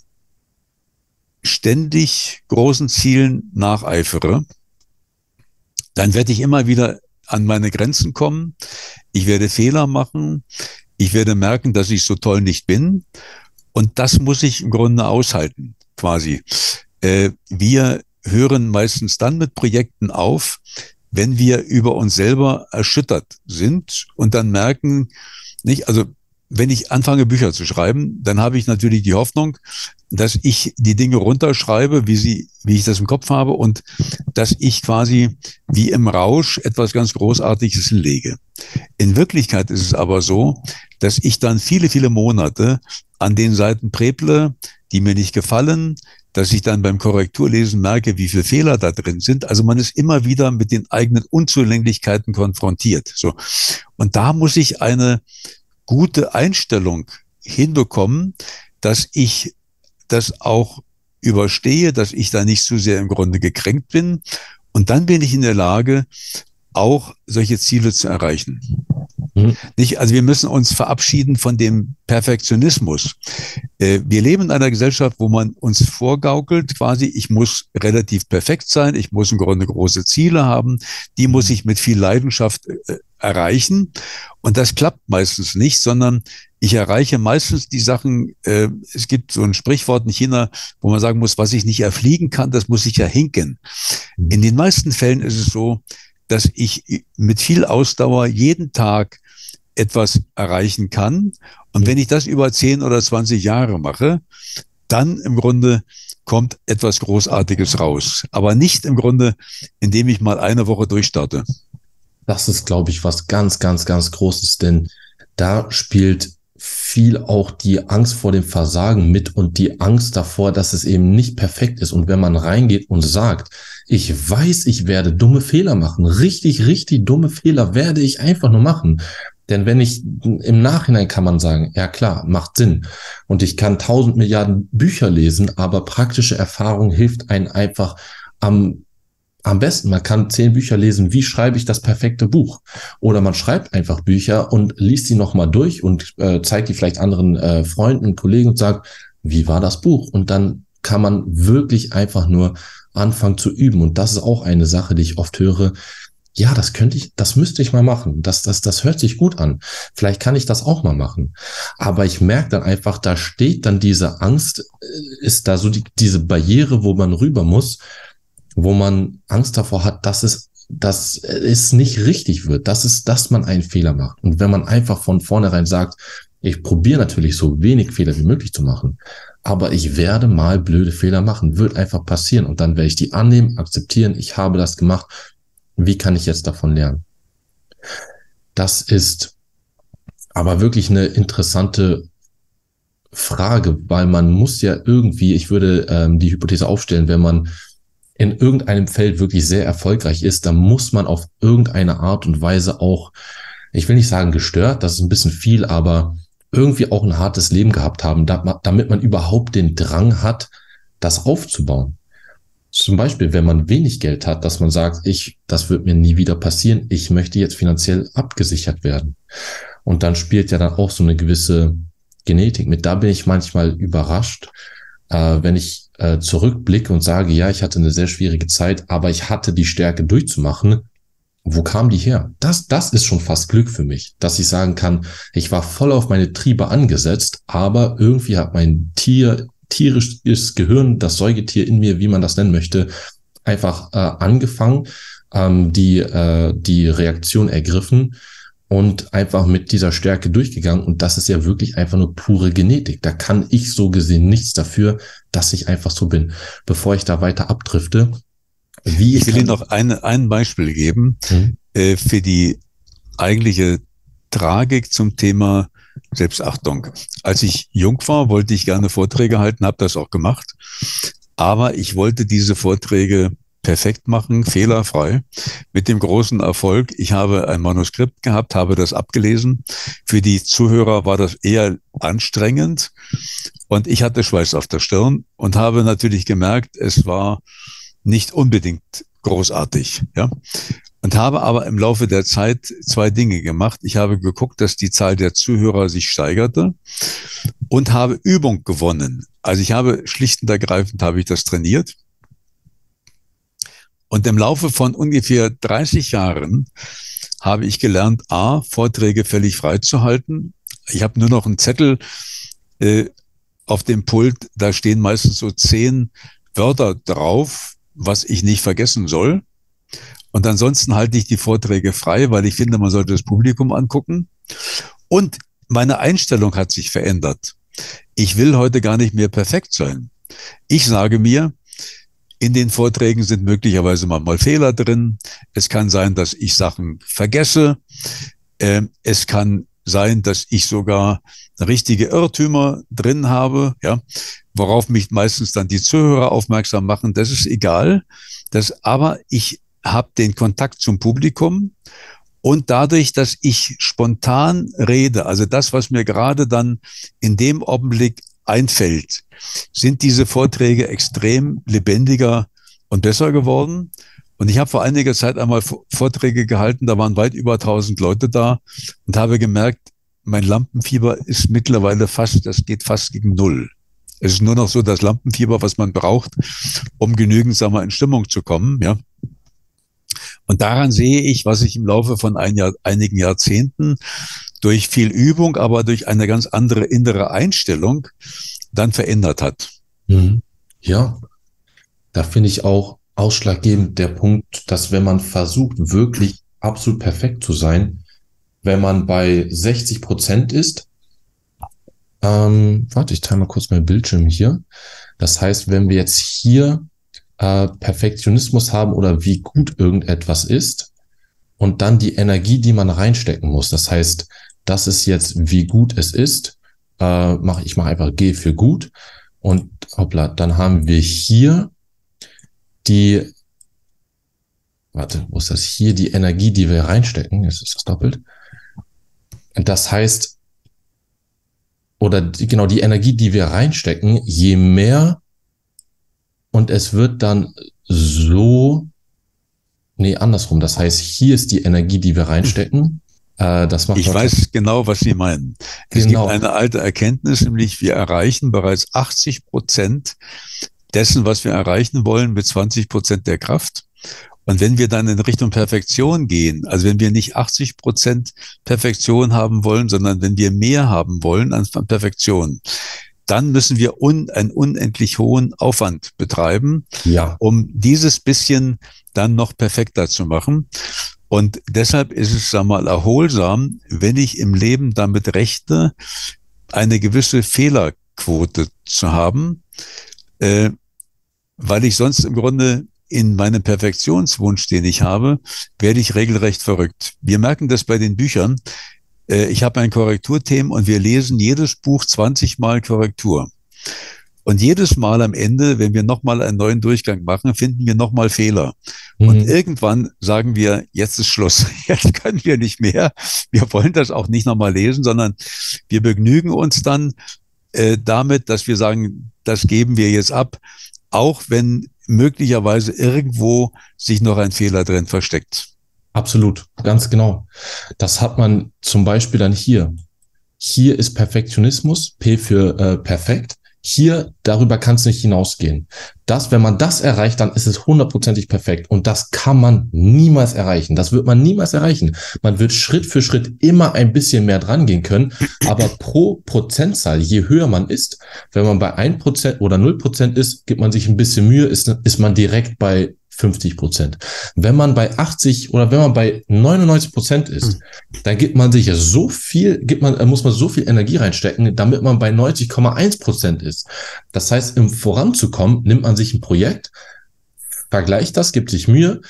ständig großen Zielen nacheifere, dann werde ich immer wieder an meine Grenzen kommen. Ich werde Fehler machen. Ich werde merken, dass ich so toll nicht bin. Und das muss ich im Grunde aushalten, quasi. Wir hören meistens dann mit Projekten auf, wenn wir über uns selber erschüttert sind und dann merken, nicht, also wenn ich anfange, Bücher zu schreiben, dann habe ich natürlich die Hoffnung, dass ich die Dinge runterschreibe, wie ich das im Kopf habe, und dass ich quasi wie im Rausch etwas ganz Großartiges hinlege. In Wirklichkeit ist es aber so, dass ich dann viele, viele Monate an den Seiten präble, die mir nicht gefallen, dass ich dann beim Korrekturlesen merke, wie viele Fehler da drin sind. Also man ist immer wieder mit den eigenen Unzulänglichkeiten konfrontiert. So. Und da muss ich eine gute Einstellung hinbekommen, dass ich das auch überstehe, dass ich da nicht zu sehr im Grunde gekränkt bin. Und dann bin ich in der Lage, auch solche Ziele zu erreichen. Nicht, also wir müssen uns verabschieden von dem Perfektionismus. Wir leben in einer Gesellschaft, wo man uns vorgaukelt, quasi, ich muss relativ perfekt sein, ich muss im Grunde große Ziele haben, die muss ich mit viel Leidenschaft erreichen. Und das klappt meistens nicht, sondern ich erreiche meistens die Sachen, es gibt so ein Sprichwort in China, wo man sagen muss, was ich nicht erfliegen kann, das muss ich ja hinken. In den meisten Fällen ist es so, dass ich mit viel Ausdauer jeden Tag etwas erreichen kann. Und wenn ich das über 10 oder 20 Jahre mache, dann im Grunde kommt etwas Großartiges raus. Aber nicht im Grunde, indem ich mal eine Woche durchstarte. Das ist, glaube ich, was ganz, ganz, ganz Großes, denn da spielt viel auch die Angst vor dem Versagen mit und die Angst davor, dass es eben nicht perfekt ist. Und wenn man reingeht und sagt, ich weiß, ich werde dumme Fehler machen, richtig, richtig dumme Fehler werde ich einfach nur machen. Denn wenn ich im Nachhinein kann man sagen, ja klar, macht Sinn. Und ich kann 1000 Milliarden Bücher lesen, aber praktische Erfahrung hilft einem einfach am besten. Man kann 10 Bücher lesen, wie schreibe ich das perfekte Buch? Oder man schreibt einfach Bücher und liest sie nochmal durch und zeigt die vielleicht anderen Freunden, Kollegen und sagt, wie war das Buch? Und dann kann man wirklich einfach nur anfangen zu üben. Und das ist auch eine Sache, die ich oft höre. Ja, das müsste ich mal machen. Das hört sich gut an. Vielleicht kann ich das auch mal machen. Aber ich merke dann einfach, da steht dann diese Angst, ist da so diese Barriere, wo man rüber muss, wo man Angst davor hat, dass es nicht richtig wird, dass man einen Fehler macht. Und wenn man einfach von vornherein sagt, ich probiere natürlich so wenig Fehler wie möglich zu machen, aber ich werde mal blöde Fehler machen, wird einfach passieren. Und dann werde ich die annehmen, akzeptieren, ich habe das gemacht. Wie kann ich jetzt davon lernen? Das ist aber wirklich eine interessante Frage, weil man muss ja irgendwie, ich würde die Hypothese aufstellen, wenn man in irgendeinem Feld wirklich sehr erfolgreich ist, dann muss man auf irgendeine Art und Weise auch, ich will nicht sagen gestört, das ist ein bisschen viel, aber irgendwie auch ein hartes Leben gehabt haben, damit man überhaupt den Drang hat, das aufzubauen. Zum Beispiel, wenn man wenig Geld hat, dass man sagt, das wird mir nie wieder passieren, ich möchte jetzt finanziell abgesichert werden. Und dann spielt ja dann auch so eine gewisse Genetik mit. Da bin ich manchmal überrascht, wenn ich zurückblicke und sage, ja, ich hatte eine sehr schwierige Zeit, aber ich hatte die Stärke durchzumachen. Wo kam die her? Das ist schon fast Glück für mich, dass ich sagen kann, ich war voll auf meine Triebe angesetzt, aber irgendwie hat mein tierisches Gehirn, das Säugetier in mir, wie man das nennen möchte, einfach angefangen, die Reaktion ergriffen und einfach mit dieser Stärke durchgegangen. Und das ist ja wirklich einfach nur pure Genetik. Da kann ich so gesehen nichts dafür, dass ich einfach so bin. Bevor ich da weiter abdrifte, ich will Ihnen noch ein Beispiel geben für die eigentliche Tragik zum Thema Selbstachtung. Als ich jung war, wollte ich gerne Vorträge halten, habe das auch gemacht. Aber ich wollte diese Vorträge perfekt machen, fehlerfrei, mit dem großen Erfolg. Ich habe ein Manuskript gehabt, habe das abgelesen. Für die Zuhörer war das eher anstrengend und ich hatte Schweiß auf der Stirn und habe natürlich gemerkt, es war nicht unbedingt großartig, ja. Und habe aber im Laufe der Zeit 2 Dinge gemacht. Ich habe geguckt, dass die Zahl der Zuhörer sich steigerte und habe Übung gewonnen. Also ich habe schlicht und ergreifend habe ich das trainiert. Und im Laufe von ungefähr 30 Jahren habe ich gelernt, Vorträge völlig frei zu halten. Ich habe nur noch einen Zettel auf dem Pult, da stehen meistens so 10 Wörter drauf, was ich nicht vergessen soll. Und ansonsten halte ich die Vorträge frei, weil ich finde, man sollte das Publikum angucken. Und meine Einstellung hat sich verändert. Ich will heute gar nicht mehr perfekt sein. Ich sage mir, in den Vorträgen sind möglicherweise mal Fehler drin. Es kann sein, dass ich Sachen vergesse. Es kann sein, dass ich sogar richtige Irrtümer drin habe, ja, worauf mich meistens dann die Zuhörer aufmerksam machen. Das ist egal. Aber ich habe den Kontakt zum Publikum und dadurch, dass ich spontan rede, also das, was mir gerade dann in dem Augenblick einfällt, sind diese Vorträge extrem lebendiger und besser geworden. Und ich habe vor einiger Zeit einmal Vorträge gehalten, da waren weit über 1000 Leute da und habe gemerkt, mein Lampenfieber ist mittlerweile das geht fast gegen 0. Es ist nur noch so das Lampenfieber, was man braucht, um genügend, sagen wir, in Stimmung zu kommen, ja. Und daran sehe ich, was sich im Laufe von einigen Jahrzehnten durch viel Übung, aber durch eine ganz andere innere Einstellung dann verändert hat. Ja, da finde ich auch ausschlaggebend der Punkt, dass wenn man versucht, wirklich absolut perfekt zu sein, wenn man bei 60% ist, warte, ich teile mal kurz meinen Bildschirm hier. Das heißt, wenn wir jetzt hier Perfektionismus haben oder wie gut irgendetwas ist und dann die Energie, die man reinstecken muss. Das heißt, das ist jetzt, wie gut es ist. Ich mache einfach G für gut. Und hoppla, dann haben wir hier wo ist das? Hier die Energie, die wir reinstecken. Jetzt ist das doppelt. Das heißt, die Energie, die wir reinstecken, je mehr, und es wird dann andersrum. Das heißt, hier ist die Energie, die wir reinstecken. Ich weiß genau, was Sie meinen. Es gibt eine alte Erkenntnis, nämlich wir erreichen bereits 80% dessen, was wir erreichen wollen, mit 20% der Kraft. Und wenn wir dann in Richtung Perfektion gehen, also wenn wir nicht 80% Perfektion haben wollen, sondern wenn wir mehr haben wollen an Perfektion, dann müssen wir einen unendlich hohen Aufwand betreiben, um dieses bisschen dann noch perfekter zu machen. Und deshalb ist es, erholsam, wenn ich im Leben damit rechne, eine gewisse Fehlerquote zu haben, weil ich sonst im Grunde in meinem Perfektionswunsch, den ich habe, werde ich regelrecht verrückt. Wir merken das bei den Büchern. Ich habe ein Korrekturteam und wir lesen jedes Buch 20 Mal Korrektur. Und jedes Mal am Ende, wenn wir nochmal einen neuen Durchgang machen, finden wir nochmal Fehler. Und irgendwann sagen wir, jetzt ist Schluss, jetzt können wir nicht mehr. Wir wollen das auch nicht nochmal lesen, sondern wir begnügen uns dann damit, dass wir sagen, das geben wir jetzt ab, auch wenn möglicherweise irgendwo sich noch ein Fehler drin versteckt. Absolut, ganz genau. Das hat man zum Beispiel dann hier. Hier ist Perfektionismus, P für perfekt. Hier, darüber kann es nicht hinausgehen. Wenn man das erreicht, dann ist es 100%ig perfekt. Und das kann man niemals erreichen. Das wird man niemals erreichen. Man wird Schritt für Schritt immer ein bisschen mehr dran gehen können. Aber pro Prozentzahl, je höher man ist, wenn man bei 1% oder 0% ist, gibt man sich ein bisschen Mühe, ist man direkt bei 50%. Wenn man bei 80 oder wenn man bei 99% ist, dann muss man so viel Energie reinstecken, damit man bei 90,1% ist. Das heißt, im Voranzukommen nimmt man sich ein Projekt, vergleicht das, gibt sich Mühe,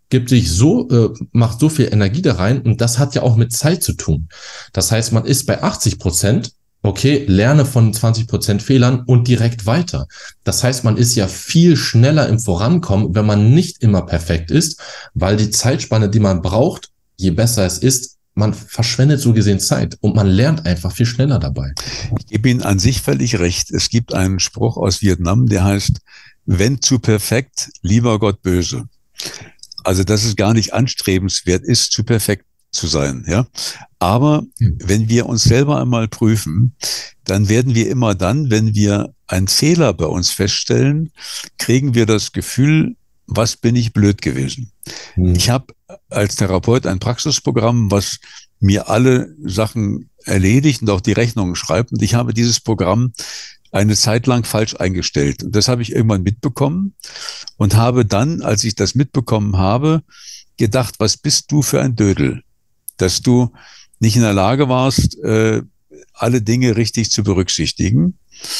macht so viel Energie da rein, und das hat ja auch mit Zeit zu tun. Das heißt, man ist bei 80%, okay, lerne von 20% Fehlern und direkt weiter. Das heißt, man ist ja viel schneller im Vorankommen, wenn man nicht immer perfekt ist, weil die Zeitspanne, die man braucht, je besser es ist, man verschwendet so gesehen Zeit und man lernt einfach viel schneller dabei. Ich gebe Ihnen an sich völlig recht. Es gibt einen Spruch aus Vietnam, der heißt, wenn zu perfekt, lieber Gott böse. Also, dass es gar nicht anstrebenswert ist, zu perfekt zu sein, ja. Aber wenn wir uns selber einmal prüfen, dann werden wir immer dann, wenn wir einen Fehler bei uns feststellen, kriegen wir das Gefühl, was bin ich blöd gewesen. Ich habe als Therapeut ein Praxisprogramm, was mir alle Sachen erledigt und auch die Rechnungen schreibt. Und ich habe dieses Programm eine Zeit lang falsch eingestellt. Und das habe ich irgendwann mitbekommen und habe dann, als ich das mitbekommen habe, gedacht, was bist du für ein Dödel, dass du nicht in der Lage warst, alle Dinge richtig zu berücksichtigen.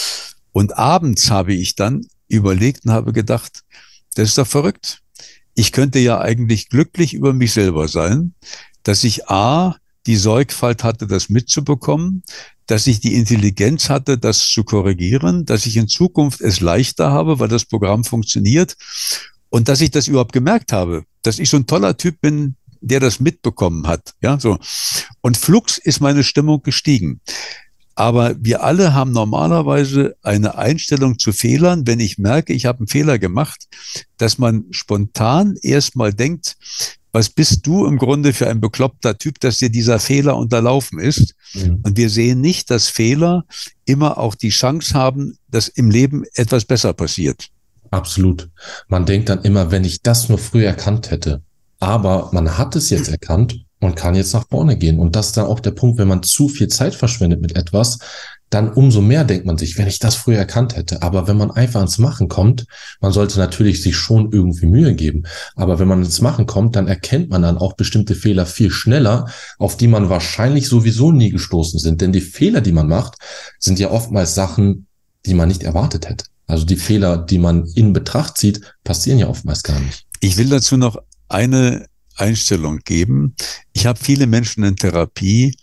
Und abends habe ich dann überlegt und habe gedacht, das ist doch verrückt. Ich könnte ja eigentlich glücklich über mich selber sein, dass ich die Sorgfalt hatte, das mitzubekommen, dass ich die Intelligenz hatte, das zu korrigieren, dass ich in Zukunft es leichter habe, weil das Programm funktioniert, und dass ich das überhaupt gemerkt habe, dass ich so ein toller Typ bin, der das mitbekommen hat. Ja, so. Und flugs ist meine Stimmung gestiegen. Aber wir alle haben normalerweise eine Einstellung zu Fehlern, wenn ich merke, ich habe einen Fehler gemacht, dass man spontan erstmal denkt, was bist du im Grunde für ein bekloppter Typ, dass dir dieser Fehler unterlaufen ist? Und wir sehen nicht, dass Fehler immer auch die Chance haben, dass im Leben etwas besser passiert. Absolut. Man denkt dann immer, wenn ich das nur früher erkannt hätte. Aber man hat es jetzt erkannt und kann jetzt nach vorne gehen. Und das ist dann auch der Punkt, wenn man zu viel Zeit verschwendet mit etwas, dann umso mehr denkt man sich, wenn ich das früher erkannt hätte. Aber wenn man einfach ins Machen kommt, man sollte natürlich sich schon irgendwie Mühe geben. Aber wenn man ins Machen kommt, dann erkennt man dann auch bestimmte Fehler viel schneller, auf die man wahrscheinlich sowieso nie gestoßen sind. Denn die Fehler, die man macht, sind ja oftmals Sachen, die man nicht erwartet hätte. Also die Fehler, die man in Betracht zieht, passieren ja oftmals gar nicht. Ich will dazu noch eine Einstellung geben. Ich habe viele Menschen in Therapie,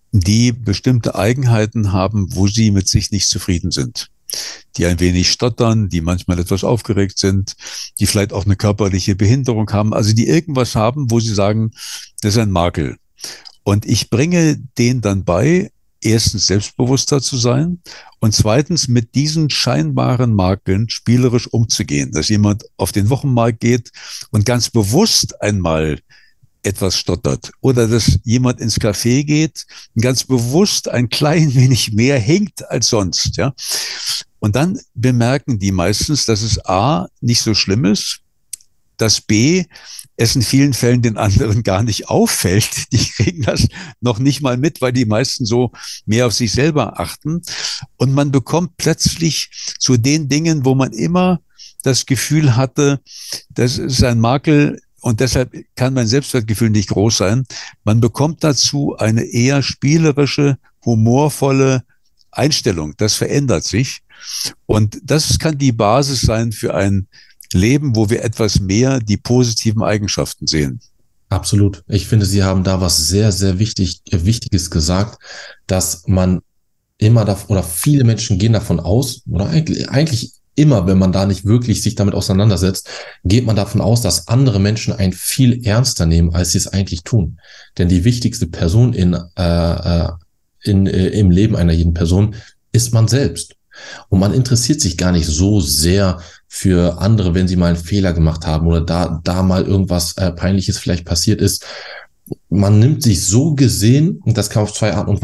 die bestimmte Eigenheiten haben, wo sie mit sich nicht zufrieden sind. Die ein wenig stottern, die manchmal etwas aufgeregt sind, die vielleicht auch eine körperliche Behinderung haben, also die irgendwas haben, wo sie sagen, das ist ein Makel. Und ich bringe denen dann bei, erstens selbstbewusster zu sein und zweitens mit diesen scheinbaren Makeln spielerisch umzugehen. Dass jemand auf den Wochenmarkt geht und ganz bewusst einmal etwas stottert oder dass jemand ins Café geht und ganz bewusst ein klein wenig mehr hinkt als sonst, ja. Und dann bemerken die meistens, dass es A, nicht so schlimm ist, dass B, es in vielen Fällen den anderen gar nicht auffällt. Die kriegen das noch nicht mal mit, weil die meisten so mehr auf sich selber achten. Und man bekommt plötzlich zu den Dingen, wo man immer das Gefühl hatte, das ist ein Makel und deshalb kann mein Selbstwertgefühl nicht groß sein. Man bekommt dazu eine eher spielerische, humorvolle Einstellung. Das verändert sich. Und das kann die Basis sein für ein Leben, wo wir etwas mehr die positiven Eigenschaften sehen. Absolut. Ich finde, Sie haben da was sehr, sehr Wichtiges gesagt, dass man immer oder viele Menschen gehen davon aus, oder eigentlich immer, wenn man da nicht wirklich sich damit auseinandersetzt, geht man davon aus, dass andere Menschen einen viel ernster nehmen, als sie es eigentlich tun. Denn die wichtigste Person im Leben einer jeden Person ist man selbst. Und man interessiert sich gar nicht so sehr für andere, wenn sie mal einen Fehler gemacht haben oder da mal irgendwas Peinliches vielleicht passiert ist. Man nimmt sich so gesehen, und das kann man auf zwei Arten und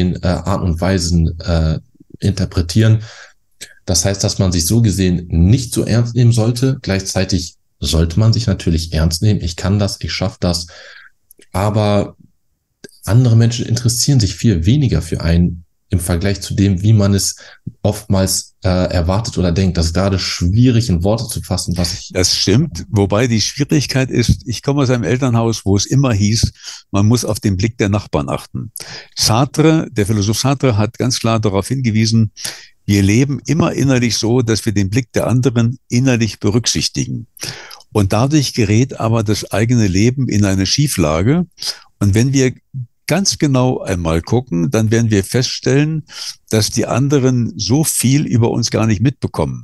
Weisen interpretieren. Das heißt, dass man sich so gesehen nicht so ernst nehmen sollte. Gleichzeitig sollte man sich natürlich ernst nehmen. Ich kann das, ich schaffe das. Aber andere Menschen interessieren sich viel weniger für einen im Vergleich zu dem, wie man es oftmals erwartet oder denkt. Das ist gerade schwierig in Worte zu fassen, was ich... Das stimmt, wobei die Schwierigkeit ist, ich komme aus einem Elternhaus, wo es immer hieß, man muss auf den Blick der Nachbarn achten. Sartre, der Philosoph Sartre, hat ganz klar darauf hingewiesen, wir leben immer innerlich so, dass wir den Blick der anderen innerlich berücksichtigen. Und dadurch gerät aber das eigene Leben in eine Schieflage. Und wenn wir ganz genau einmal gucken, dann werden wir feststellen, dass die anderen so viel über uns gar nicht mitbekommen.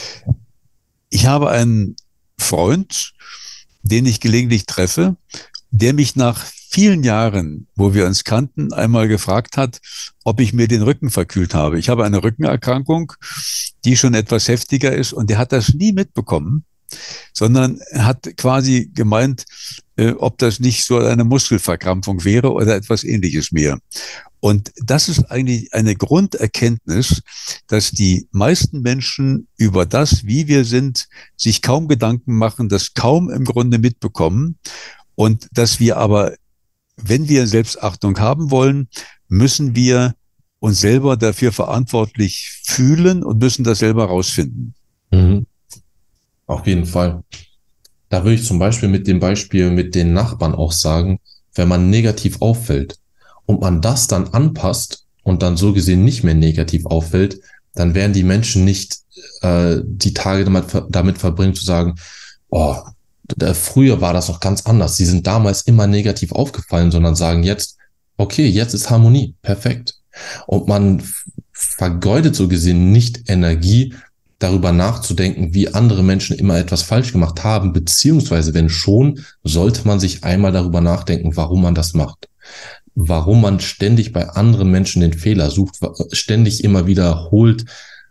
Ich habe einen Freund, den ich gelegentlich treffe, der mich nach vielen Jahren, wo wir uns kannten, einmal gefragt hat, ob ich mir den Rücken verkühlt habe. Ich habe eine Rückenerkrankung, die schon etwas heftiger ist und der hat das nie mitbekommen, sondern hat quasi gemeint, ob das nicht so eine Muskelverkrampfung wäre oder etwas Ähnliches mehr. Und das ist eigentlich eine Grunderkenntnis, dass die meisten Menschen über das, wie wir sind, sich kaum Gedanken machen, das kaum im Grunde mitbekommen und dass wir aber, wenn wir Selbstachtung haben wollen, müssen wir uns selber dafür verantwortlich fühlen und müssen das selber rausfinden. Mhm. Auf jeden Fall. Da würde ich zum Beispiel mit dem Beispiel mit den Nachbarn auch sagen, wenn man negativ auffällt und man das dann anpasst und dann so gesehen nicht mehr negativ auffällt, dann werden die Menschen nicht die Tage damit verbringen zu sagen, oh, früher war das noch ganz anders. Sie sind damals immer negativ aufgefallen, sondern sagen jetzt, okay, jetzt ist Harmonie, perfekt. Und man vergeudet so gesehen nicht Energie, darüber nachzudenken, wie andere Menschen immer etwas falsch gemacht haben, beziehungsweise wenn schon, sollte man sich einmal darüber nachdenken, warum man das macht. Warum man ständig bei anderen Menschen den Fehler sucht, ständig immer wiederholt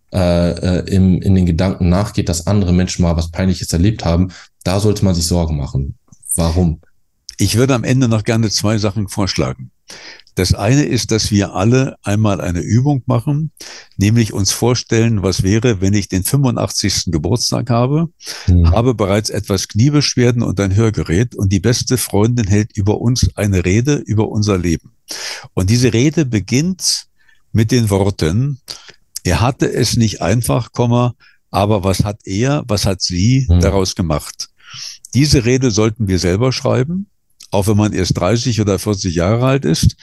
in den Gedanken nachgeht, dass andere Menschen mal was Peinliches erlebt haben. Da sollte man sich Sorgen machen. Warum? Ich würde am Ende noch gerne 2 Sachen vorschlagen. Das eine ist, dass wir alle einmal eine Übung machen, nämlich uns vorstellen, was wäre, wenn ich den 85. Geburtstag habe, habe bereits etwas Kniebeschwerden und ein Hörgerät und die beste Freundin hält über uns eine Rede über unser Leben. Und diese Rede beginnt mit den Worten, er hatte es nicht einfach, aber was hat sie daraus gemacht? Diese Rede sollten wir selber schreiben, auch wenn man erst 30 oder 40 Jahre alt ist.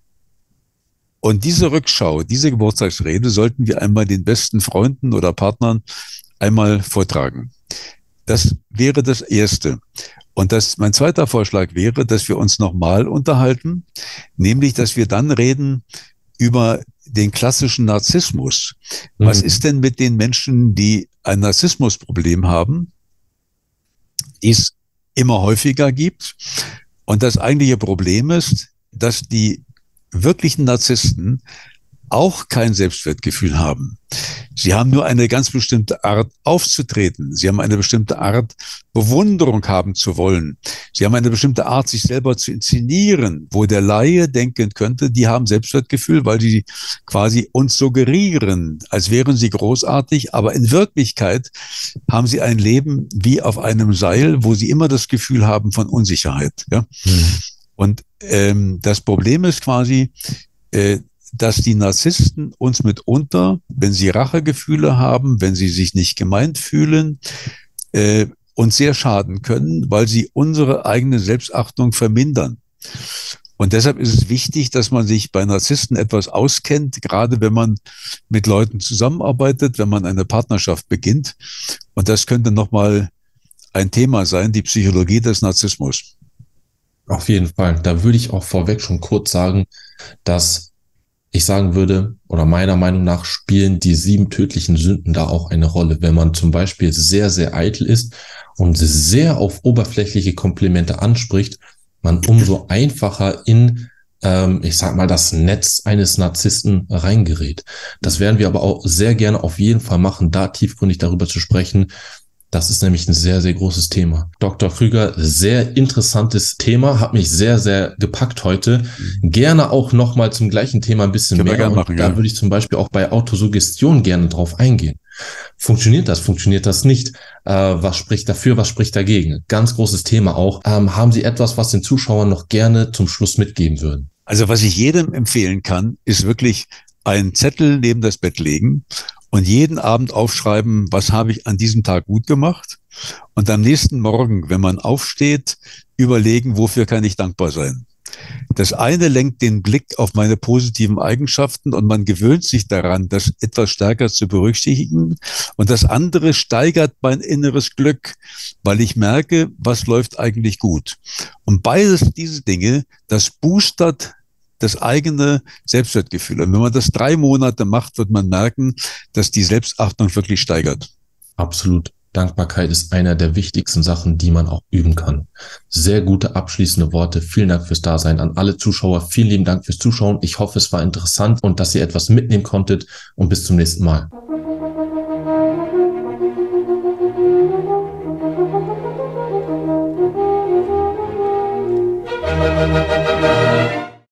Und diese Rückschau, diese Geburtstagsrede sollten wir einmal den besten Freunden oder Partnern einmal vortragen. Das wäre das Erste. Und mein zweiter Vorschlag wäre, dass wir uns nochmal unterhalten, nämlich, dass wir dann reden über den klassischen Narzissmus. Was ist denn mit den Menschen, die ein Narzissmusproblem haben, die es immer häufiger gibt? Und das eigentliche Problem ist, dass die wirklichen Narzissten auch kein Selbstwertgefühl haben. Sie haben nur eine ganz bestimmte Art aufzutreten. Sie haben eine bestimmte Art, Bewunderung haben zu wollen. Sie haben eine bestimmte Art, sich selber zu inszenieren, wo der Laie denken könnte, die haben Selbstwertgefühl, weil sie quasi uns suggerieren, als wären sie großartig, aber in Wirklichkeit haben sie ein Leben wie auf einem Seil, wo sie immer das Gefühl haben von Unsicherheit. Ja? Und das Problem ist quasi, dass die Narzissten uns mitunter, wenn sie Rachegefühle haben, wenn sie sich nicht gemeint fühlen, uns sehr schaden können, weil sie unsere eigene Selbstachtung vermindern. Und deshalb ist es wichtig, dass man sich bei Narzissten etwas auskennt, gerade wenn man mit Leuten zusammenarbeitet, wenn man eine Partnerschaft beginnt. Und das könnte nochmal ein Thema sein, die Psychologie des Narzissmus. Auf jeden Fall. Da würde ich auch vorweg schon kurz sagen, dass ich sagen würde, oder meiner Meinung nach spielen die 7 tödlichen Sünden da auch eine Rolle. Wenn man zum Beispiel sehr, sehr eitel ist und sehr auf oberflächliche Komplimente anspricht, man umso einfacher in, ich sag mal, das Netz eines Narzissten reingerät. Das werden wir aber auch sehr gerne auf jeden Fall machen, da tiefgründig darüber zu sprechen. Das ist nämlich ein sehr, sehr großes Thema. Dr. Krüger, sehr interessantes Thema, hat mich sehr, sehr gepackt heute. Gerne auch nochmal zum gleichen Thema ein bisschen mehr. Gerne machen, da würde ich zum Beispiel auch bei Autosuggestion gerne drauf eingehen. Funktioniert das nicht? Was spricht dafür, was spricht dagegen? Ganz großes Thema auch. Haben Sie etwas, was den Zuschauern noch gerne zum Schluss mitgeben würden? Also was ich jedem empfehlen kann, ist wirklich einen Zettel neben das Bett legen und jeden Abend aufschreiben, was habe ich an diesem Tag gut gemacht? Und am nächsten Morgen, wenn man aufsteht, überlegen, wofür kann ich dankbar sein? Das eine lenkt den Blick auf meine positiven Eigenschaften und man gewöhnt sich daran, das etwas stärker zu berücksichtigen. Und das andere steigert mein inneres Glück, weil ich merke, was läuft eigentlich gut. Und beides diese Dinge, das boostert das eigene Selbstwertgefühl. Und wenn man das 3 Monate macht, wird man merken, dass die Selbstachtung wirklich steigert. Absolut. Dankbarkeit ist einer der wichtigsten Sachen, die man auch üben kann. Sehr gute abschließende Worte. Vielen Dank fürs Dasein an alle Zuschauer. Vielen lieben Dank fürs Zuschauen. Ich hoffe, es war interessant und dass ihr etwas mitnehmen konntet. Und bis zum nächsten Mal.